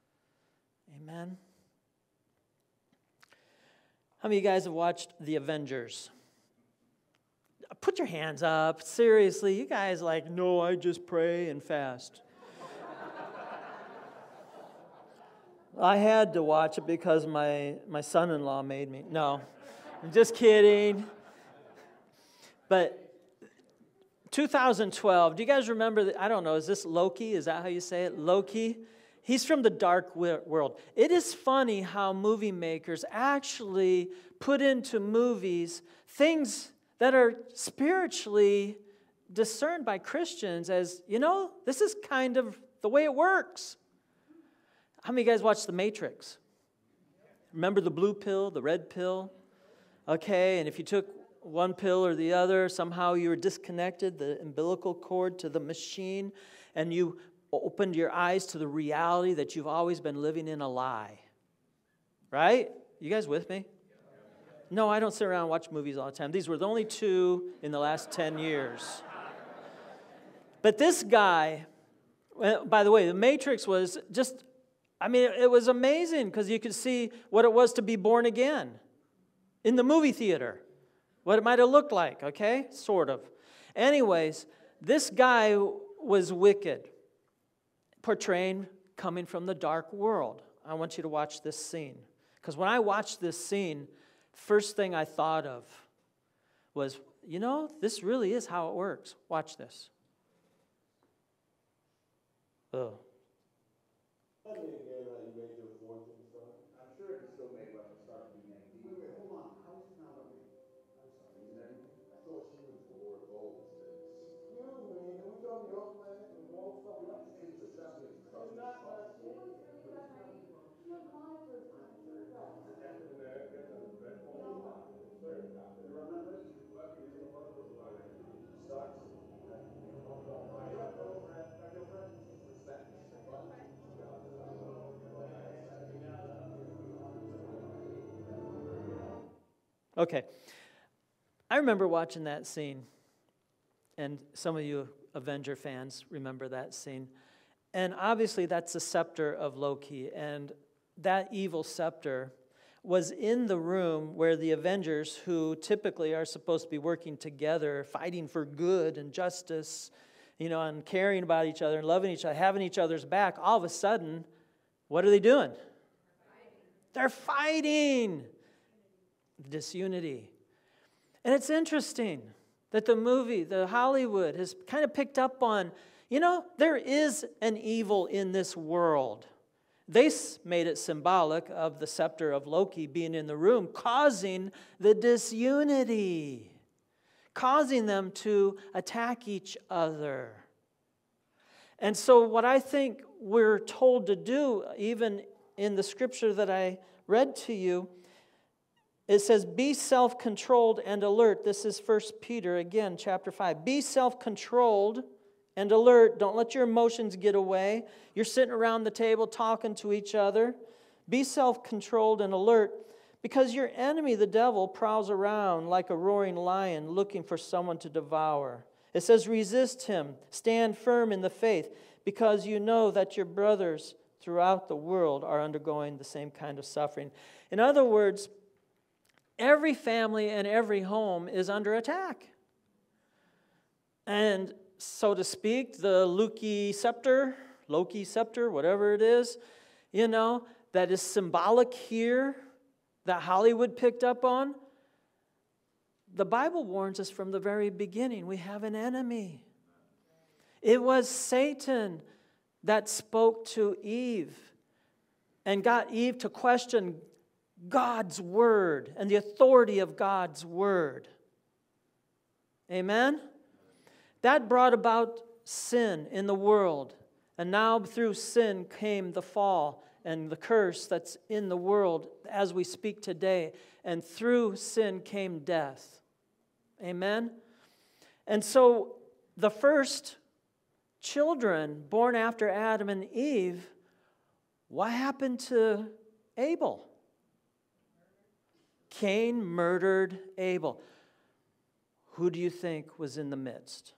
amen? How many of you guys have watched The Avengers? Put your hands up, seriously, you guys like, no, I just pray and fast. I had to watch it because my, my son-in-law made me. No, I'm just kidding. But two thousand twelve, do you guys remember, the, I don't know, is this Loki? Is that how you say it? Loki? He's from the dark world. It is funny how movie makers actually put into movies things that are spiritually discerned by Christians as, you know, this is kind of the way it works. How many of you guys watched The Matrix? Remember the blue pill, the red pill? Okay, and if you took one pill or the other, somehow you were disconnected, the umbilical cord to the machine, and you opened your eyes to the reality that you've always been living in a lie. Right? You guys with me? No, I don't sit around and watch movies all the time. These were the only two in the last ten years. But this guy, by the way, The Matrix was just, I mean, it was amazing because you could see what it was to be born again in the movie theater, what it might have looked like, okay? Sort of. Anyways, this guy was wicked, portraying coming from the dark world. I want you to watch this scene. Because when I watched this scene, first thing I thought of was, you know, this really is how it works. Watch this. Oh. Okay. I remember watching that scene, and some of you Avenger fans remember that scene. And obviously that's the scepter of Loki, and that evil scepter was in the room where the Avengers, who typically are supposed to be working together, fighting for good and justice, you know, and caring about each other and loving each other, having each other's back, all of a sudden, what are they doing? They're fighting. Disunity. And it's interesting that the movie, the Hollywood, has kind of picked up on, you know, there is an evil in this world. They made it symbolic of the scepter of Loki being in the room, causing the disunity, causing them to attack each other. And so what I think we're told to do, even in the scripture that I read to you, it says, be self-controlled and alert. This is First Peter, again, chapter five. Be self-controlled and alert. Don't let your emotions get away. You're sitting around the table talking to each other. Be self-controlled and alert, because your enemy, the devil, prowls around like a roaring lion looking for someone to devour. It says, resist him. Stand firm in the faith, because you know that your brothers throughout the world are undergoing the same kind of suffering. In other words, every family and every home is under attack. And so to speak, the Loki scepter, Loki scepter, whatever it is, you know, that is symbolic here, that Hollywood picked up on. The Bible warns us from the very beginning, we have an enemy. It was Satan that spoke to Eve and got Eve to question God's word and the authority of God's word. Amen? That brought about sin in the world. And now through sin came the fall and the curse that's in the world as we speak today. And through sin came death. Amen? And so the first children born after Adam and Eve, what happened to Abel? Cain murdered Abel. Who do you think was in the midst?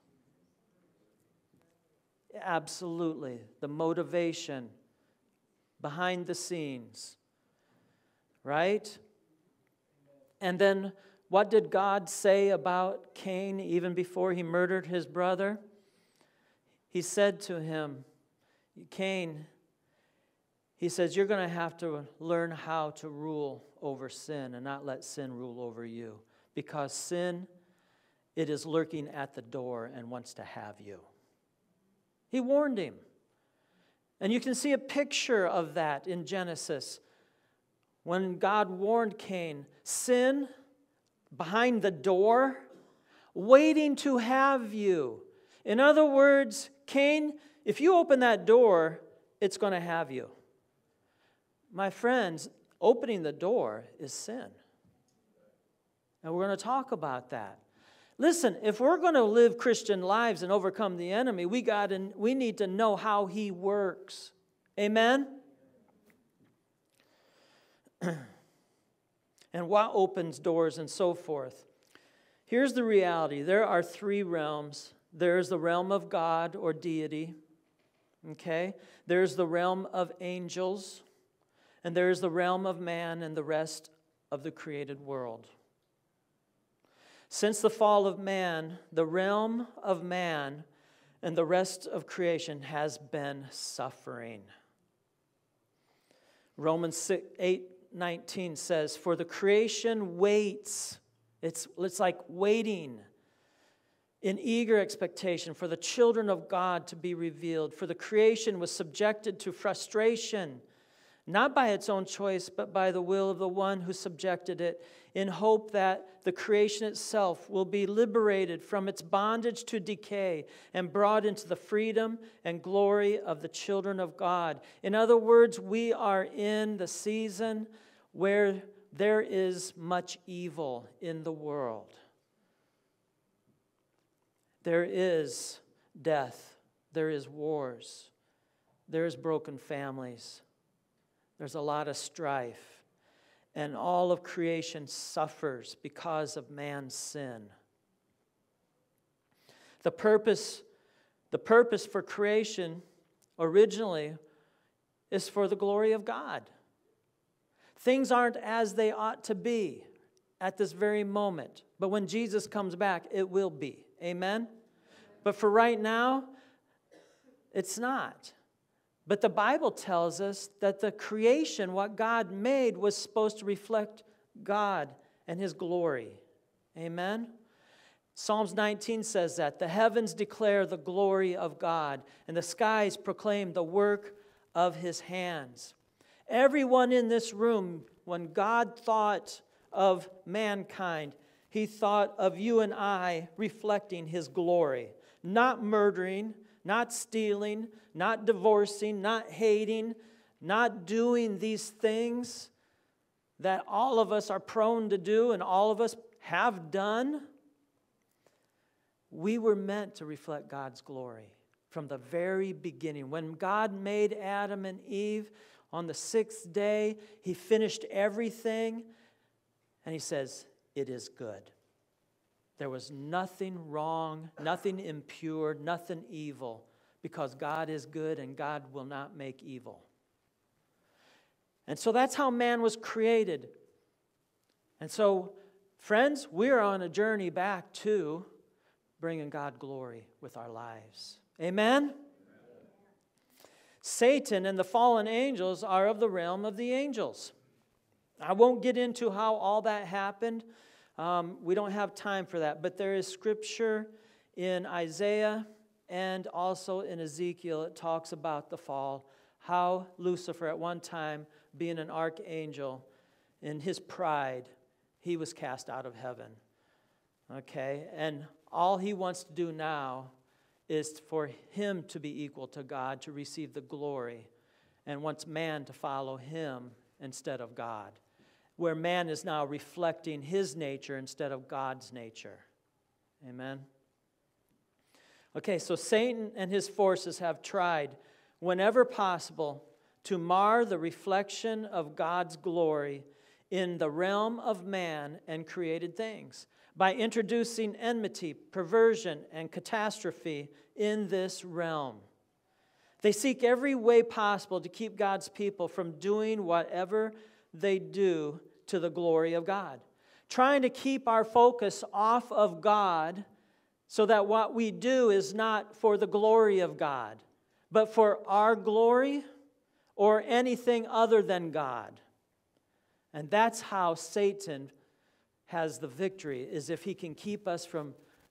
Absolutely. The motivation behind the scenes. Right? And then what did God say about Cain even before he murdered his brother? He said to him, Cain, he says, you're going to have to learn how to rule over sin and not let sin rule over you. Because sin it is lurking at the door and wants to have you. He warned him. And you can see a picture of that in Genesis. When God warned Cain, sin behind the door, waiting to have you. In other words, Cain, if you open that door, it's going to have you. My friends, opening the door is sin. And we're going to talk about that. Listen, if we're going to live Christian lives and overcome the enemy, we got to, we need to know how he works. Amen? And what opens doors and so forth. Here's the reality. There are three realms. There's the realm of God or deity. Okay? There's the realm of angels. And there's the realm of man and the rest of the created world. Since the fall of man, the realm of man and the rest of creation has been suffering. Romans eight nineteen says, "For the creation waits." It's, it's like waiting in eager expectation for the children of God to be revealed. For the creation was subjected to frustration, not by its own choice, but by the will of the one who subjected it, in hope that the creation itself will be liberated from its bondage to decay and brought into the freedom and glory of the children of God. In other words, we are in the season where there is much evil in the world. There is death. There is wars. There is broken families. There's a lot of strife. And all of creation suffers because of man's sin. The purpose, the purpose for creation originally is for the glory of God. Things aren't as they ought to be at this very moment. But when Jesus comes back, it will be. Amen? But for right now, it's not. But the Bible tells us that the creation, what God made, was supposed to reflect God and His glory. Amen? Psalms nineteen says that. The heavens declare the glory of God, and the skies proclaim the work of His hands. Everyone in this room, when God thought of mankind, He thought of you and I reflecting His glory. Not murdering, not stealing, not divorcing, not hating, not doing these things that all of us are prone to do and all of us have done. We were meant to reflect God's glory from the very beginning. When God made Adam and Eve on the sixth day, He finished everything, and He says, "It is good." There was nothing wrong, nothing impure, nothing evil, because God is good and God will not make evil. And so that's how man was created. And so, friends, we are on a journey back to bringing God glory with our lives. Amen? Satan and the fallen angels are of the realm of the angels. I won't get into how all that happened. Um, we don't have time for that. But there is scripture in Isaiah and also in Ezekiel. It talks about the fall. How Lucifer, at one time, being an archangel, in his pride, he was cast out of heaven. Okay? And all he wants to do now is for him to be equal to God, to receive the glory, and wants man to follow him instead of God, where man is now reflecting his nature instead of God's nature. Amen? Okay, so Satan and his forces have tried, whenever possible, to mar the reflection of God's glory in the realm of man and created things by introducing enmity, perversion, and catastrophe in this realm. They seek every way possible to keep God's people from doing whatever they do to the glory of God, trying to keep our focus off of God so that what we do is not for the glory of God, but for our glory or anything other than God. And that's how Satan has the victory, is if he can keep us from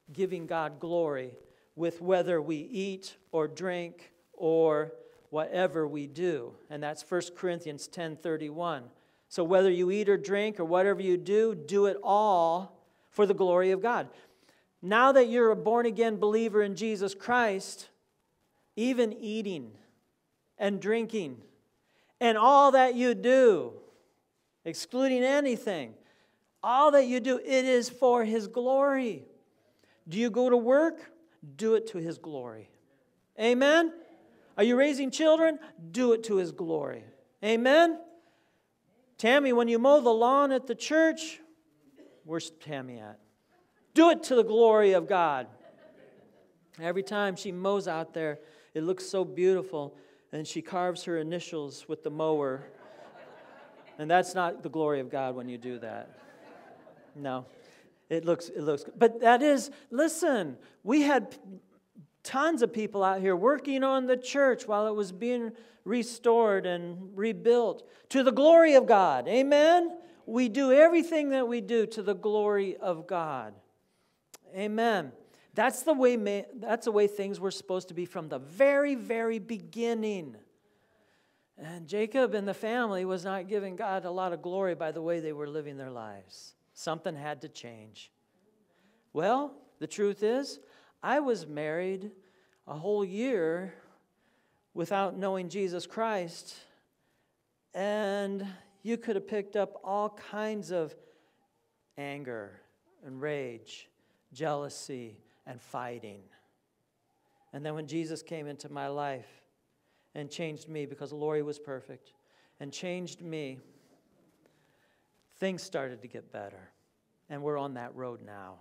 giving God glory with whether we eat or drink or whatever we do. And that's First Corinthians ten thirty-one. So whether you eat or drink or whatever you do, do it all for the glory of God. Now that you're a born-again believer in Jesus Christ, even eating and drinking and all that you do, excluding anything, all that you do, it is for His glory. Do you go to work? Do it to His glory. Amen? Are you raising children? Do it to His glory. Amen? Tammy, when you mow the lawn at the church, where's Tammy at? Do it to the glory of God. Every time she mows out there, it looks so beautiful, and she carves her initials with the mower. And that's not the glory of God when you do that. No. It looks, it looks, but that is, listen, we had tons of people out here working on the church while it was being restored and rebuilt to the glory of God. Amen? We do everything that we do to the glory of God. Amen. That's the way, that's the way things were supposed to be from the very, very beginning. And Jacob and the family was not giving God a lot of glory by the way they were living their lives. Something had to change. Well, the truth is, I was married a whole year without knowing Jesus Christ, and you could have picked up all kinds of anger and rage, jealousy, and fighting. And then when Jesus came into my life and changed me, because Lori was perfect, and changed me, things started to get better. And we're on that road now.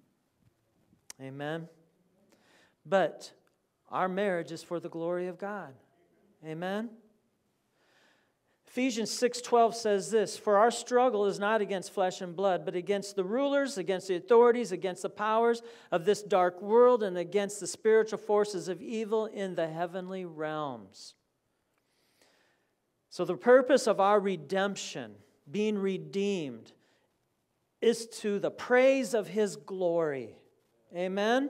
Amen? But our marriage is for the glory of God. Amen? Ephesians six twelve says this, "For our struggle is not against flesh and blood, but against the rulers, against the authorities, against the powers of this dark world, and against the spiritual forces of evil in the heavenly realms." So the purpose of our redemption, being redeemed, is to the praise of His glory. Amen?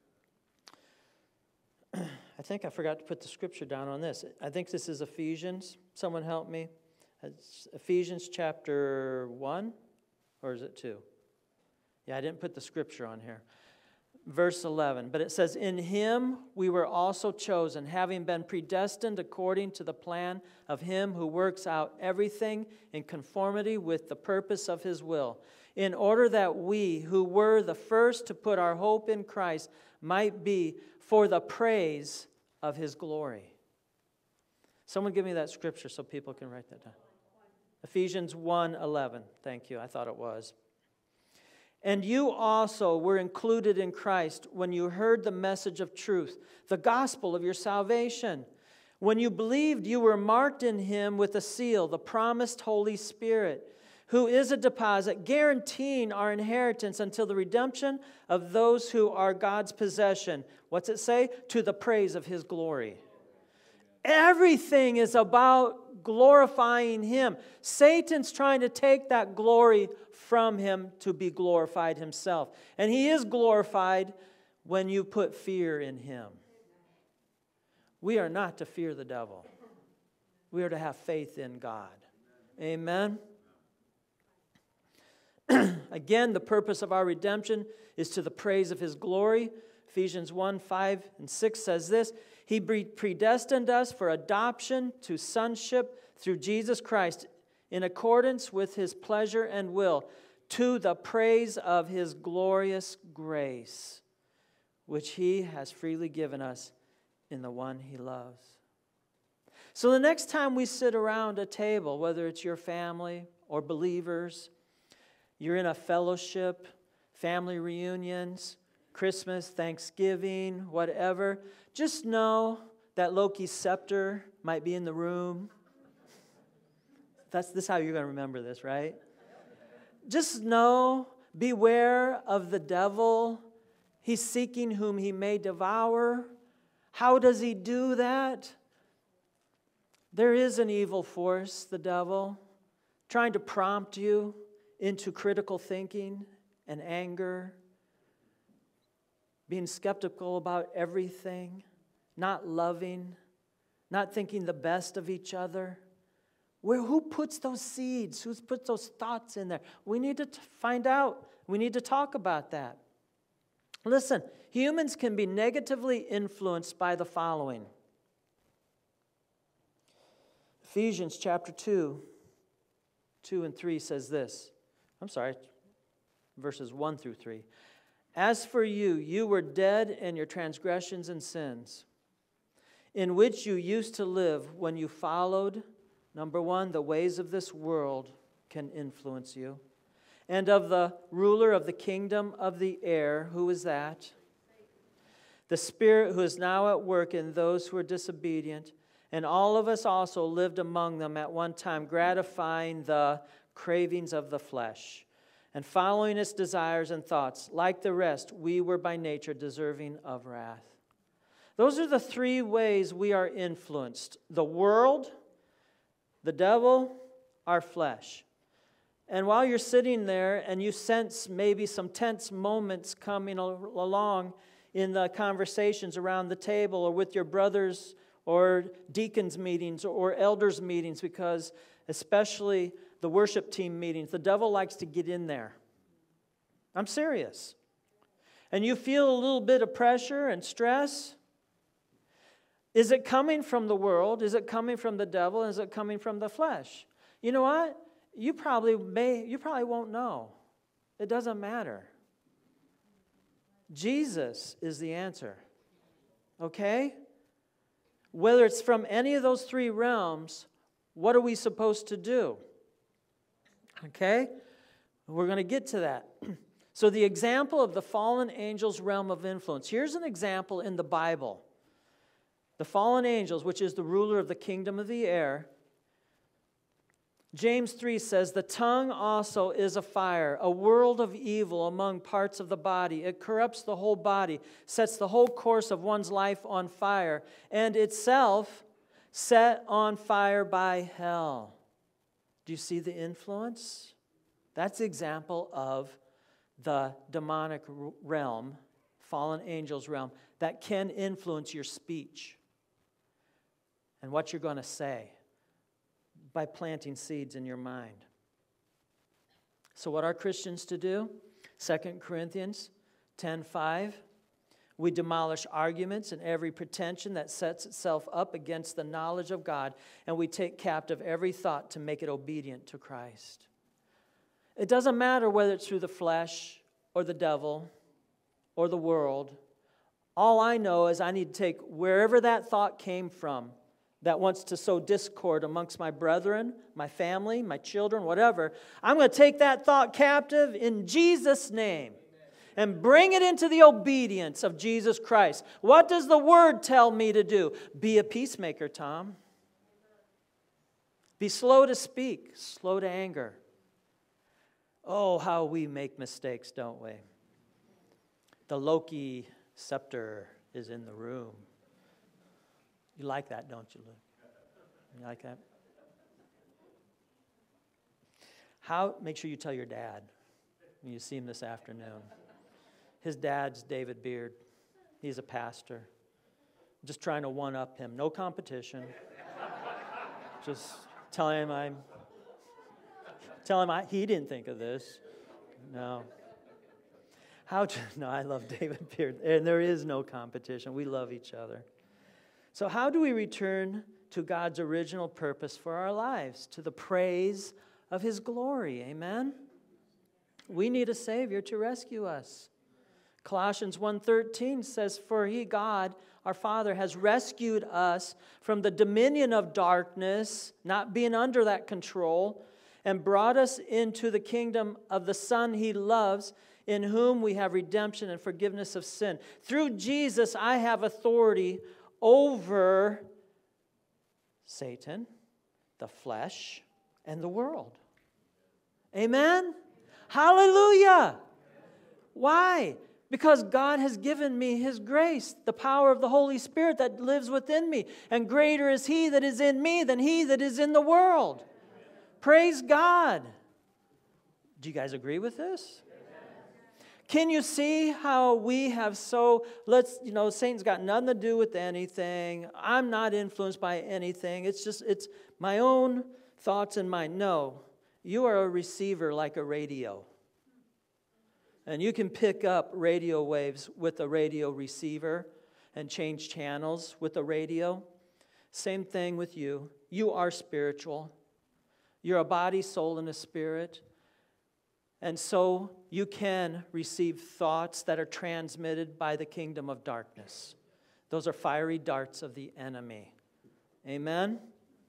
I think I forgot to put the scripture down on this. I think this is Ephesians. Someone help me. It's Ephesians chapter one, or is it two? Yeah, I didn't put the scripture on here. Verse eleven, but it says, "In Him we were also chosen, having been predestined according to the plan of Him who works out everything in conformity with the purpose of His will, in order that we, who were the first to put our hope in Christ, might be for the praise of His glory." Someone give me that scripture so people can write that down. Ephesians one eleven. Thank you. I thought it was. "And you also were included in Christ when you heard the message of truth, the gospel of your salvation. When you believed, you were marked in Him with a seal, the promised Holy Spirit, who is a deposit guaranteeing our inheritance until the redemption of those who are God's possession." What's it say? "To the praise of His glory." Everything is about glorifying Him. Satan's trying to take that glory from Him to be glorified himself. And he is glorified when you put fear in Him. We are not to fear the devil. We are to have faith in God. Amen? Again, the purpose of our redemption is to the praise of His glory. Ephesians one, five, and six says this, "He predestined us for adoption to sonship through Jesus Christ in accordance with His pleasure and will, to the praise of His glorious grace, which He has freely given us in the one He loves." So the next time we sit around a table, whether it's your family or believers, you're in a fellowship, family reunions, Christmas, Thanksgiving, whatever, just know that Loki's scepter might be in the room. That's this is how you're going to remember this, right? Just know, beware of the devil. He's seeking whom he may devour. How does he do that? There is an evil force, the devil, trying to prompt you into critical thinking and anger. being skeptical about everything, not loving, not thinking the best of each other. Where, who puts those seeds? Who puts those thoughts in there? We need to t- find out. We need to talk about that. Listen, humans can be negatively influenced by the following. Ephesians chapter two, two and three says this. I'm sorry, verses one through three. As for you, you were dead in your transgressions and sins, in which you used to live when you followed, number one, the ways of this world can influence you, and of the ruler of the kingdom of the air. Who is that? The Spirit who is now at work in those who are disobedient. And all of us also lived among them at one time, gratifying the cravings of the flesh and following its desires and thoughts. Like the rest, we were by nature deserving of wrath. Those are the three ways we are influenced: the world, the devil, our flesh. And while you're sitting there and you sense maybe some tense moments coming al- along in the conversations around the table or with your brothers or deacons meetings or elders meetings, because especially the worship team meetings, the devil likes to get in there. I'm serious. And you feel a little bit of pressure and stress. Is it coming from the world? Is it coming from the devil? Is it coming from the flesh? You know what? You probably may, you probably won't know. It doesn't matter. Jesus is the answer. Okay? Whether it's from any of those three realms, what are we supposed to do? Okay? We're going to get to that. So the example of the fallen angel's realm of influence. Here's an example in the Bible. The fallen angels, which is the ruler of the kingdom of the air. James three says, the tongue also is a fire, a world of evil among parts of the body. It corrupts the whole body, sets the whole course of one's life on fire, and itself set on fire by hell. Do you see the influence? That's the example of the demonic realm, fallen angels realm, that can influence your speech and what you're going to say by planting seeds in your mind. So what are Christians to do? Second Corinthians ten five. We demolish arguments and every pretension that sets itself up against the knowledge of God, and we take captive every thought to make it obedient to Christ. It doesn't matter whether it's through the flesh or the devil or the world. All I know is I need to take wherever that thought came from that wants to sow discord amongst my brethren, my family, my children, whatever. I'm going to take that thought captive in Jesus' name and bring it into the obedience of Jesus Christ. What does the Word tell me to do? Be a peacemaker, Tom. Be slow to speak, slow to anger. Oh, how we make mistakes, don't we? The Loki scepter is in the room. You like that, don't you, Luke? You like that? How? Make sure you tell your dad when you see him this afternoon. His dad's David Beard. He's a pastor. Just trying to one-up him. No competition. Just tell him I'm... Tell him I, he didn't think of this. No. How? To, no, I love David Beard. And there is no competition. We love each other. So how do we return to God's original purpose for our lives? To the praise of His glory. Amen? We need a Savior to rescue us. Colossians one thirteen says, for He, God, our Father, has rescued us from the dominion of darkness, not being under that control, and brought us into the kingdom of the Son He loves, in whom we have redemption and forgiveness of sin. Through Jesus, I have authority over Satan, the flesh, and the world. Amen? Hallelujah! Why? Because God has given me His grace, the power of the Holy Spirit that lives within me. And greater is He that is in me than he that is in the world. Praise God. Do you guys agree with this? Can you see how we have so, let's, you know, Satan's got nothing to do with anything. I'm not influenced by anything. It's just, it's my own thoughts and mine. No, you are a receiver like a radio. And you can pick up radio waves with a radio receiver and change channels with a radio. Same thing with you. You are spiritual. You're a body, soul, and a spirit. And so you can receive thoughts that are transmitted by the kingdom of darkness. Those are fiery darts of the enemy. Amen?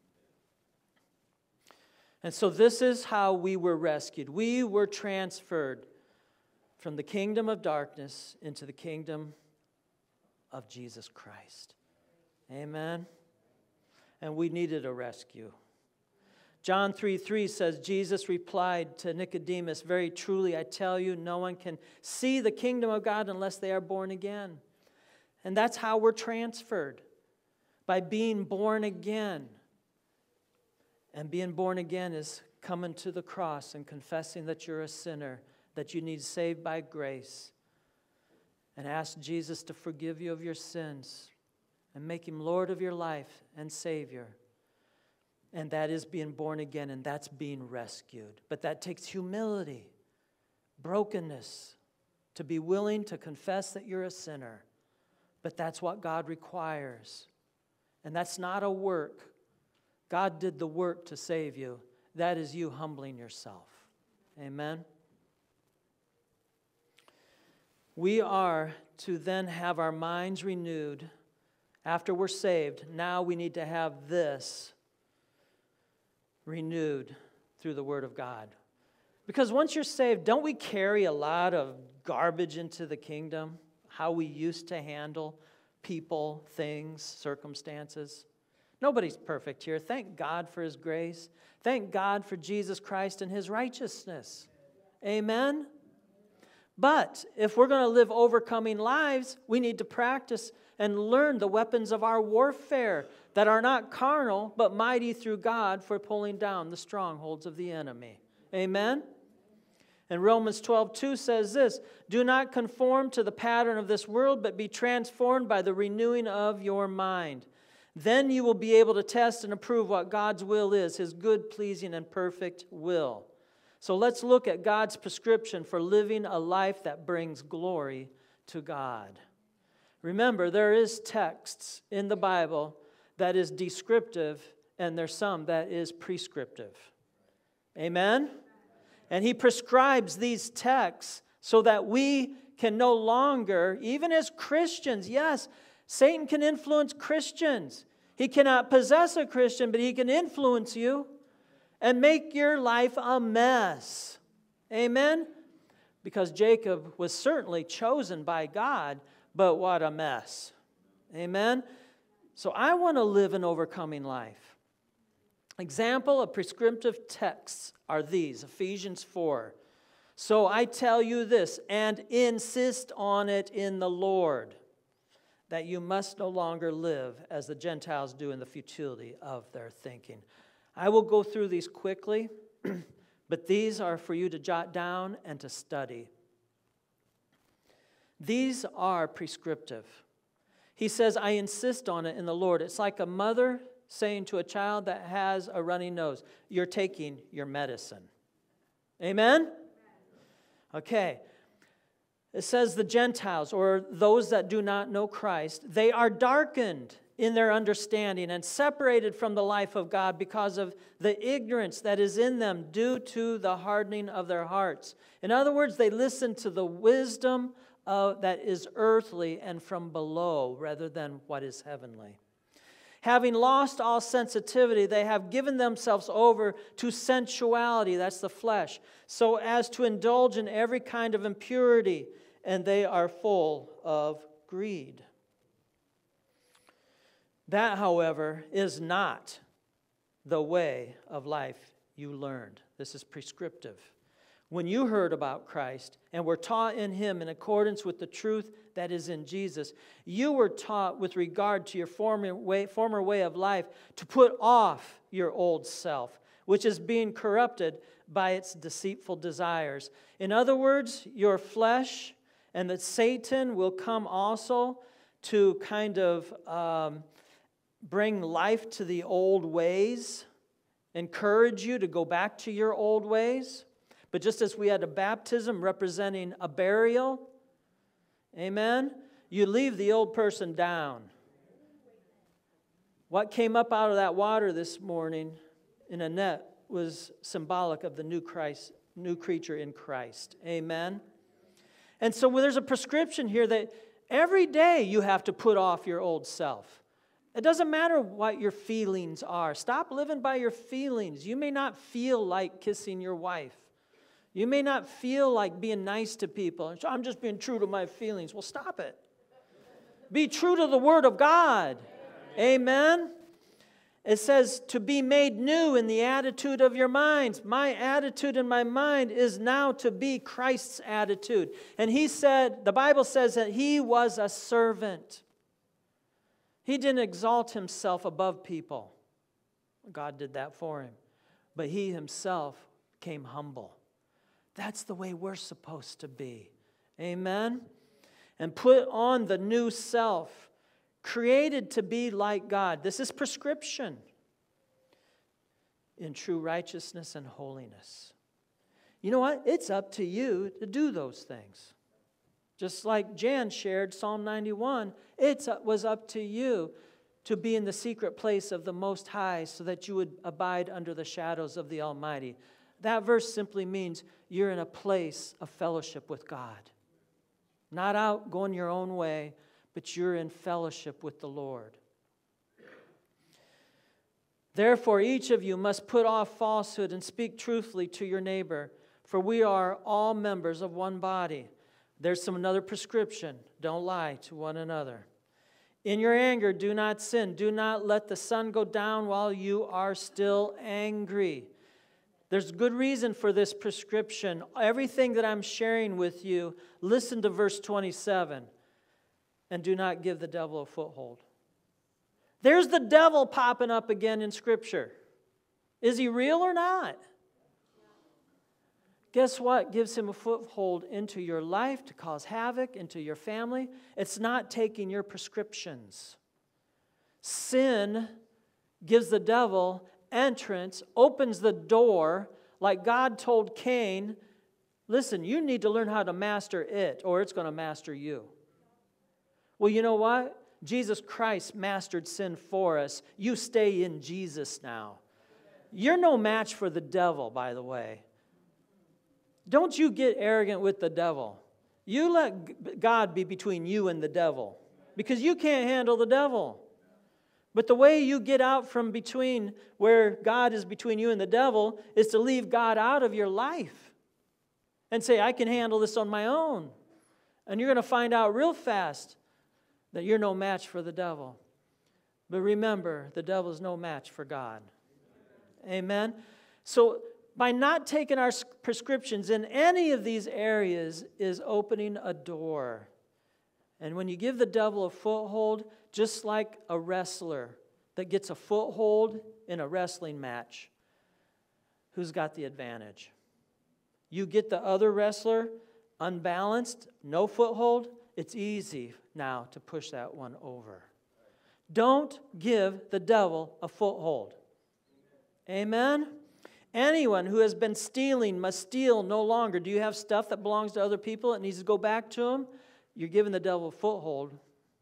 And so this is how we were rescued. We were transferred from the kingdom of darkness into the kingdom of Jesus Christ. Amen? And we needed a rescue. John three three says, Jesus replied to Nicodemus, very truly I tell you, no one can see the kingdom of God unless they are born again. And that's how we're transferred, by being born again. And being born again is coming to the cross and confessing that you're a sinner, that you need saved by grace, and ask Jesus to forgive you of your sins and make him Lord of your life and Savior. And that is being born again, and that's being rescued. But that takes humility, brokenness, to be willing to confess that you're a sinner. But that's what God requires. And that's not a work. God did the work to save you. That is you humbling yourself. Amen? We are to then have our minds renewed. After we're saved, now we need to have this renewed through the Word of God. Because once you're saved, don't we carry a lot of garbage into the kingdom? How we used to handle people, things, circumstances. Nobody's perfect here. Thank God for His grace. Thank God for Jesus Christ and His righteousness. Amen? But if we're going to live overcoming lives, we need to practice and learn the weapons of our warfare that are not carnal, but mighty through God for pulling down the strongholds of the enemy. Amen? And Romans twelve two says this, do not conform to the pattern of this world, but be transformed by the renewing of your mind. Then you will be able to test and approve what God's will is, His good, pleasing, and perfect will. So let's look at God's prescription for living a life that brings glory to God. Remember, there is texts in the Bible that is descriptive, and there's some that is prescriptive. Amen? And He prescribes these texts so that we can no longer, even as Christians, yes, Satan can influence Christians. He cannot possess a Christian, but he can influence you and make your life a mess. Amen? Because Jacob was certainly chosen by God, but what a mess. Amen? So I want to live an overcoming life. Example of prescriptive texts are these, Ephesians four. So I tell you this, and insist on it in the Lord, that you must no longer live as the Gentiles do in the futility of their thinking. I will go through these quickly, but these are for you to jot down and to study. These are prescriptive. He says, I insist on it in the Lord. It's like a mother saying to a child that has a runny nose, you're taking your medicine. Amen? Okay. It says the Gentiles, or those that do not know Christ, they are darkened in their understanding and separated from the life of God because of the ignorance that is in them due to the hardening of their hearts. In other words, they listen to the wisdom of, that is earthly and from below rather than what is heavenly. Having lost all sensitivity, they have given themselves over to sensuality, that's the flesh, so as to indulge in every kind of impurity, and they are full of greed. That, however, is not the way of life you learned. This is prescriptive. When you heard about Christ and were taught in Him in accordance with the truth that is in Jesus, you were taught with regard to your former way, former way of life to put off your old self, which is being corrupted by its deceitful desires. In other words, your flesh and that Satan will come also to kind of um, bring life to the old ways, encourage you to go back to your old ways. But just as we had a baptism representing a burial, amen, you leave the old person down. What came up out of that water this morning in a net was symbolic of the new Christ, new creature in Christ. Amen. And so there's a prescription here that every day you have to put off your old self. It doesn't matter what your feelings are. Stop living by your feelings. You may not feel like kissing your wife. You may not feel like being nice to people. I'm just being true to my feelings. Well, stop it. Be true to the Word of God. Amen. It says to be made new in the attitude of your minds. My attitude in my mind is now to be Christ's attitude. And he said, the Bible says that he was a servant. He didn't exalt himself above people. God did that for him. But he himself became humble. That's the way we're supposed to be. Amen? And put on the new self, created to be like God. This is prescription in true righteousness and holiness. You know what? It's up to you to do those things. Just like Jan shared Psalm ninety-one, it was up to you to be in the secret place of the Most High so that you would abide under the shadows of the Almighty. That verse simply means you're in a place of fellowship with God. Not out going your own way, but you're in fellowship with the Lord. Therefore, each of you must put off falsehood and speak truthfully to your neighbor, for we are all members of one body. There's some another prescription. Don't lie to one another. In your anger, do not sin. Do not let the sun go down while you are still angry. There's good reason for this prescription. Everything that I'm sharing with you, listen to verse twenty-seven. And do not give the devil a foothold. There's the devil popping up again in Scripture. Is he real or not? Guess what gives him a foothold into your life to cause havoc, into your family? It's not taking your prescriptions. Sin gives the devil entrance, opens the door, like God told Cain, listen, you need to learn how to master it, or it's going to master you. Well, you know what? Jesus Christ mastered sin for us. You stay in Jesus now. You're no match for the devil, by the way. Don't you get arrogant with the devil. You let God be between you and the devil, because you can't handle the devil. But the way you get out from between where God is between you and the devil is to leave God out of your life and say, I can handle this on my own. And you're going to find out real fast that you're no match for the devil. But remember, the devil is no match for God. Amen? So by not taking our prescriptions in any of these areas is opening a door. And when you give the devil a foothold, just like a wrestler that gets a foothold in a wrestling match, who's got the advantage? You get the other wrestler unbalanced, no foothold, it's easy now to push that one over. Don't give the devil a foothold. Amen? Anyone who has been stealing must steal no longer. Do you have stuff that belongs to other people that needs to go back to them? You're giving the devil a foothold.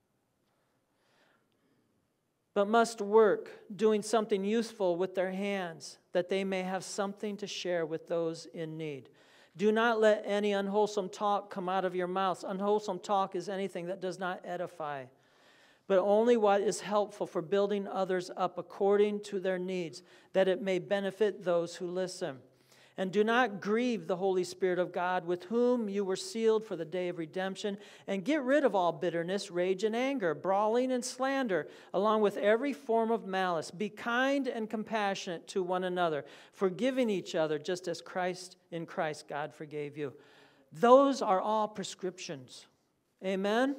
But must work, doing something useful with their hands, that they may have something to share with those in need. Do not let any unwholesome talk come out of your mouths. Unwholesome talk is anything that does not edify, but only what is helpful for building others up according to their needs, that it may benefit those who listen. And do not grieve the Holy Spirit of God, with whom you were sealed for the day of redemption. And get rid of all bitterness, rage, and anger, brawling and slander, along with every form of malice. Be kind and compassionate to one another, forgiving each other, just as Christ in Christ God forgave you. Those are all prescriptions. Amen?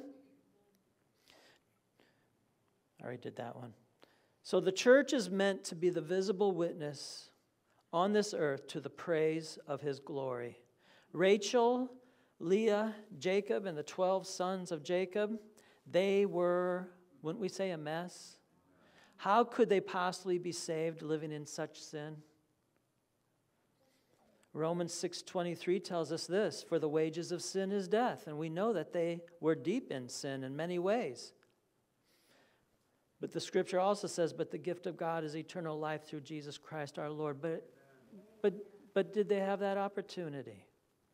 I already did that one. So the church is meant to be the visible witness on this earth to the praise of his glory. Rachel, Leah, Jacob, and the twelve sons of Jacob, they were, wouldn't we say, a mess? How could they possibly be saved living in such sin? Romans six twenty-three tells us this, for the wages of sin is death. And we know that they were deep in sin in many ways. But the scripture also says, but the gift of God is eternal life through Jesus Christ our Lord. But, but, but did they have that opportunity?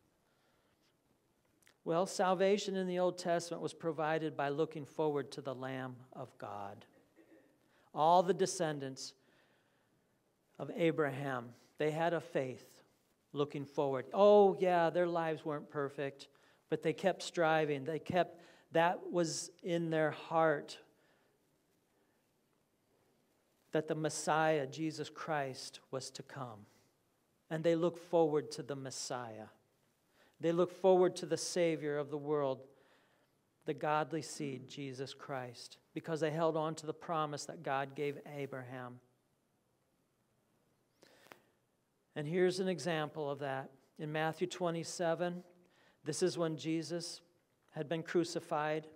Well, salvation in the Old Testament was provided by looking forward to the Lamb of God. All the descendants of Abraham, they had a faith looking forward. Oh, yeah, their lives weren't perfect, but they kept striving. They kept, that was in their heart, that the Messiah, Jesus Christ, was to come. And they looked forward to the Messiah. They looked forward to the Savior of the world, the godly seed, Jesus Christ, because they held on to the promise that God gave Abraham. And here's an example of that. In Matthew twenty-seven, this is when Jesus had been crucified.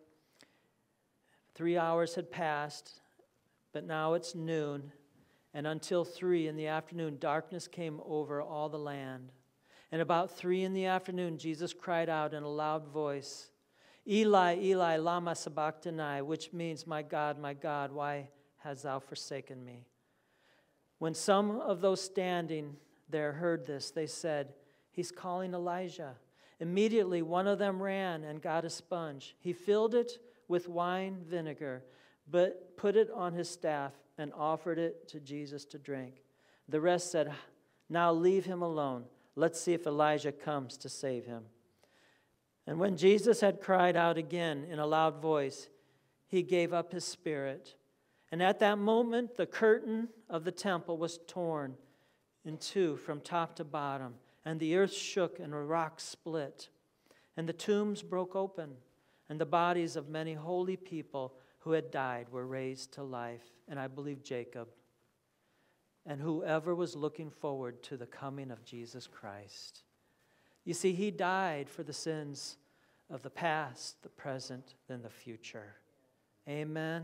Three hours had passed, but now it's noon, and until three in the afternoon, darkness came over all the land. And about three in the afternoon, Jesus cried out in a loud voice, Eli, Eli, lama sabachthani, which means, my God, my God, why hast thou forsaken me? When some of those standing there heard this, they said, he's calling Elijah. Immediately one of them ran and got a sponge. He filled it with wine vinegar, but put it on his staff and offered it to Jesus to drink. The rest said, now leave him alone. Let's see if Elijah comes to save him. And when Jesus had cried out again in a loud voice, he gave up his spirit. And at that moment, the curtain of the temple was torn in two from top to bottom, and the earth shook and the rocks split, and the tombs broke open, and the bodies of many holy people who had died were raised to life, and I believe Jacob, and whoever was looking forward to the coming of Jesus Christ. You see, he died for the sins of the past, the present, and the future. Amen.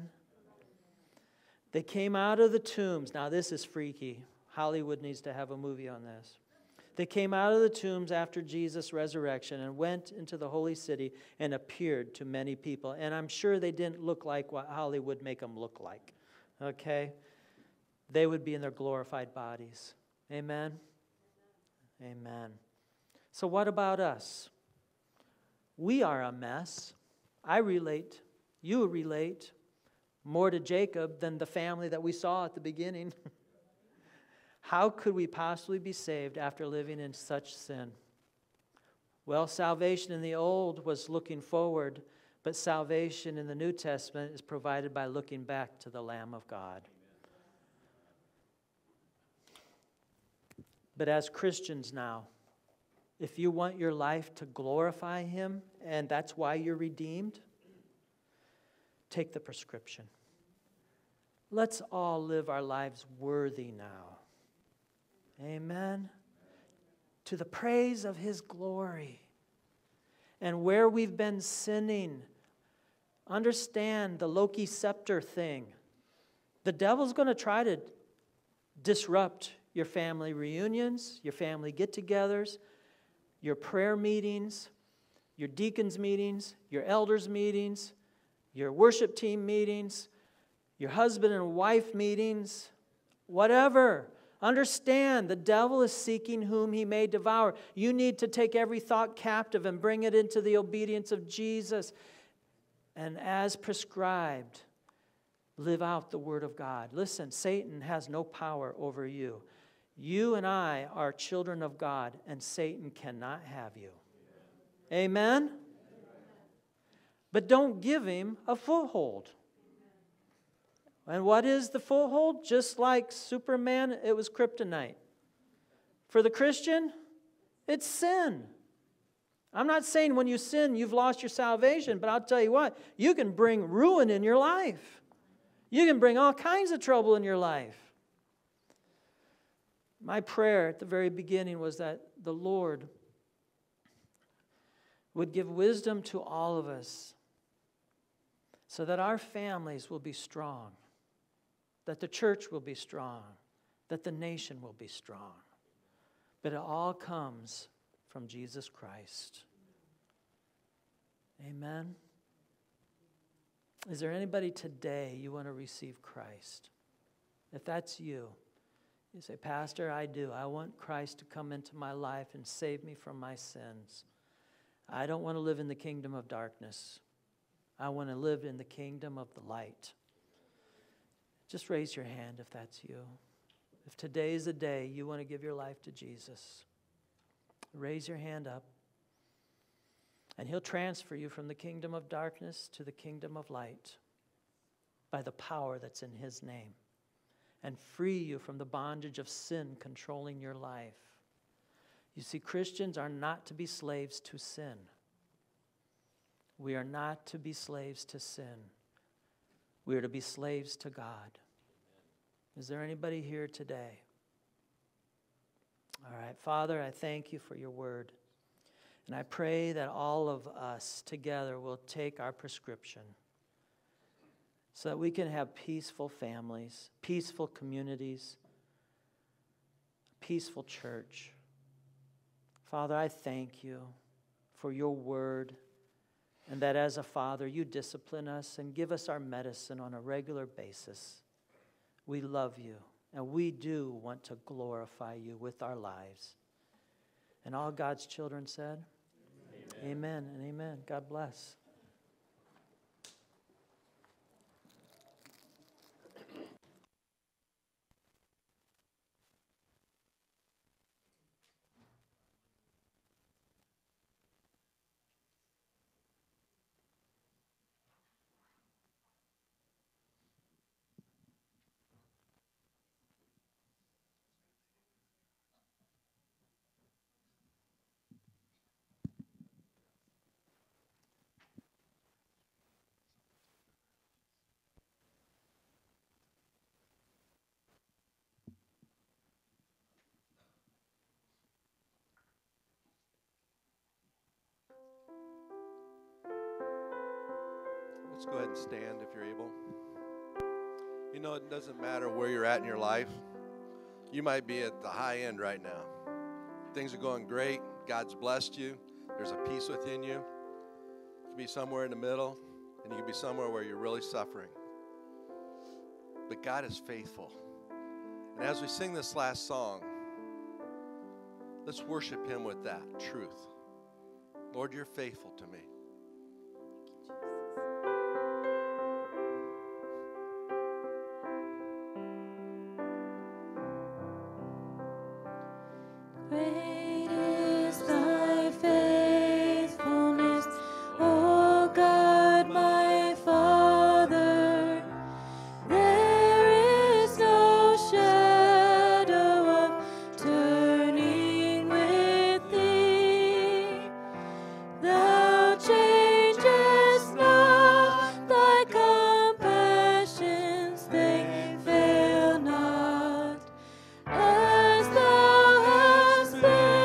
They came out of the tombs. Now, this is freaky. Hollywood needs to have a movie on this. They came out of the tombs after Jesus' resurrection and went into the holy city and appeared to many people. And I'm sure they didn't look like what Hollywood make them look like. Okay? They would be in their glorified bodies. Amen? Amen. So what about us? We are a mess. I relate. You relate more to Jacob than the family that we saw at the beginning. How could we possibly be saved after living in such sin? Well, salvation in the Old was looking forward, but salvation in the New Testament is provided by looking back to the Lamb of God. But as Christians now, if you want your life to glorify Him, and that's why you're redeemed, take the prescription. Let's all live our lives worthy now. Amen. To the praise of His glory. And where we've been sinning, understand the Loki scepter thing. The devil's going to try to disrupt your family reunions, your family get-togethers, your prayer meetings, your deacons meetings, your elders meetings, your worship team meetings, your husband and wife meetings, whatever. Understand, the devil is seeking whom he may devour. You need to take every thought captive and bring it into the obedience of Jesus. And as prescribed, live out the Word of God. Listen, Satan has no power over you. You and I are children of God, and Satan cannot have you. Amen? But don't give him a foothold. And what is the foothold? Just like Superman, it was kryptonite. For the Christian, it's sin. I'm not saying when you sin, you've lost your salvation, but I'll tell you what, you can bring ruin in your life. You can bring all kinds of trouble in your life. My prayer at the very beginning was that the Lord would give wisdom to all of us so that our families will be strong, that the church will be strong, that the nation will be strong. But it all comes from Jesus Christ. Amen. Is there anybody today you want to receive Christ? If that's you, you say, Pastor, I do. I want Christ to come into my life and save me from my sins. I don't want to live in the kingdom of darkness. I want to live in the kingdom of the light. Just raise your hand if that's you. If today is the day you want to give your life to Jesus, raise your hand up. And He'll transfer you from the kingdom of darkness to the kingdom of light by the power that's in His name, and free you from the bondage of sin controlling your life. You see, Christians are not to be slaves to sin. We are not to be slaves to sin. We are to be slaves to God. Is there anybody here today? All right, Father, I thank you for your word. And I pray that all of us together will take our prescription so that we can have peaceful families, peaceful communities, peaceful church. Father, I thank you for your word, and that as a father, you discipline us and give us our medicine on a regular basis. We love you, and we do want to glorify you with our lives. And all God's children said, Amen, amen and amen. God bless. Let's go ahead and stand if you're able. You know, it doesn't matter where you're at in your life. You might be at the high end right now. Things are going great. God's blessed you. There's a peace within you. You can be somewhere in the middle, and you can be somewhere where you're really suffering. But God is faithful. And as we sing this last song, let's worship Him with that truth. Lord, you're faithful to me. Great is thy faithfulness, O God, my Father. There is no shadow of turning with thee. Thou changest not, thy compassions, they fail not. As thou hast been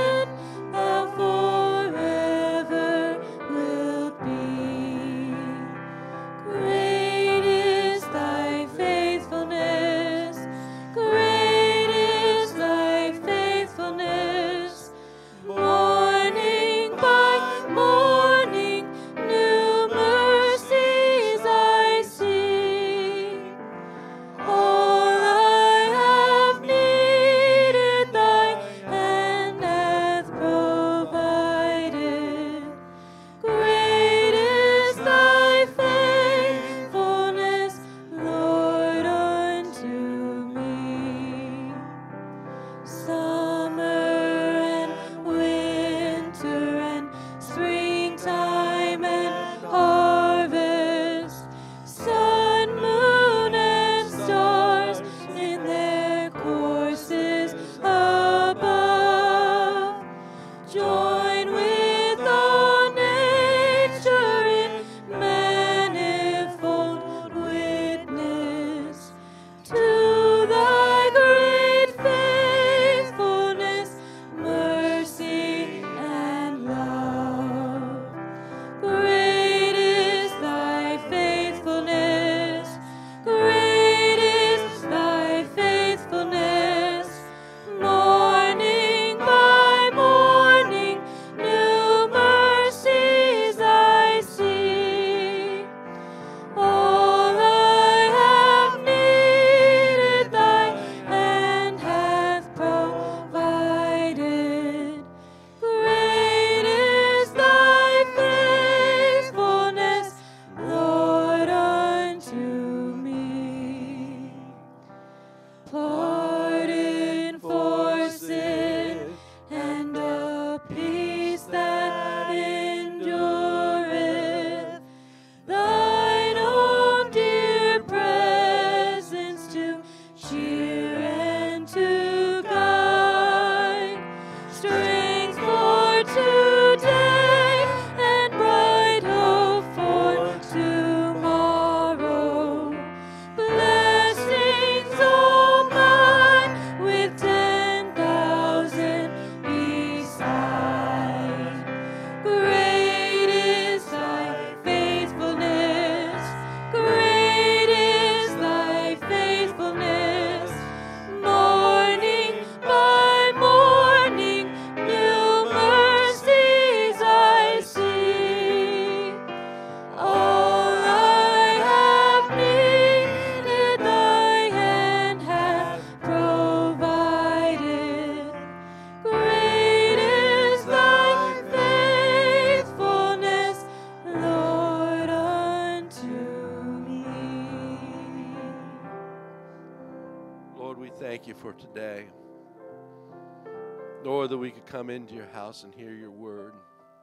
for today. Lord, that we could come into your house and hear your word.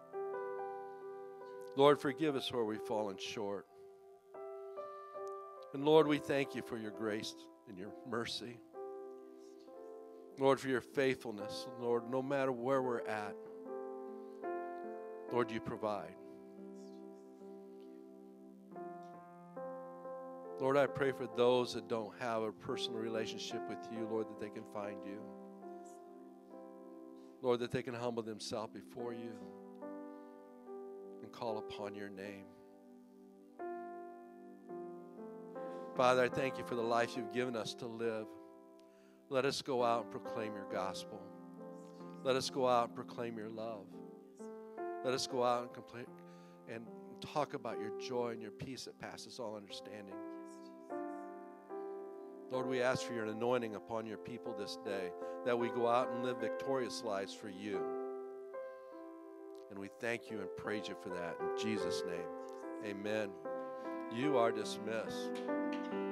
Lord, forgive us where we've fallen short. And Lord, we thank you for your grace and your mercy. Lord, for your faithfulness. Lord, no matter where we're at, Lord, you provide. Lord, I pray for those that don't have a personal relationship with you, Lord, that they can find you. Lord, that they can humble themselves before you and call upon your name. Father, I thank you for the life you've given us to live. Let us go out and proclaim your gospel. Let us go out and proclaim your love. Let us go out and complain and talk about your joy and your peace that passes all understanding. Lord, we ask for your anointing upon your people this day, that we go out and live victorious lives for you. And we thank you and praise you for that. In Jesus' name, amen. You are dismissed.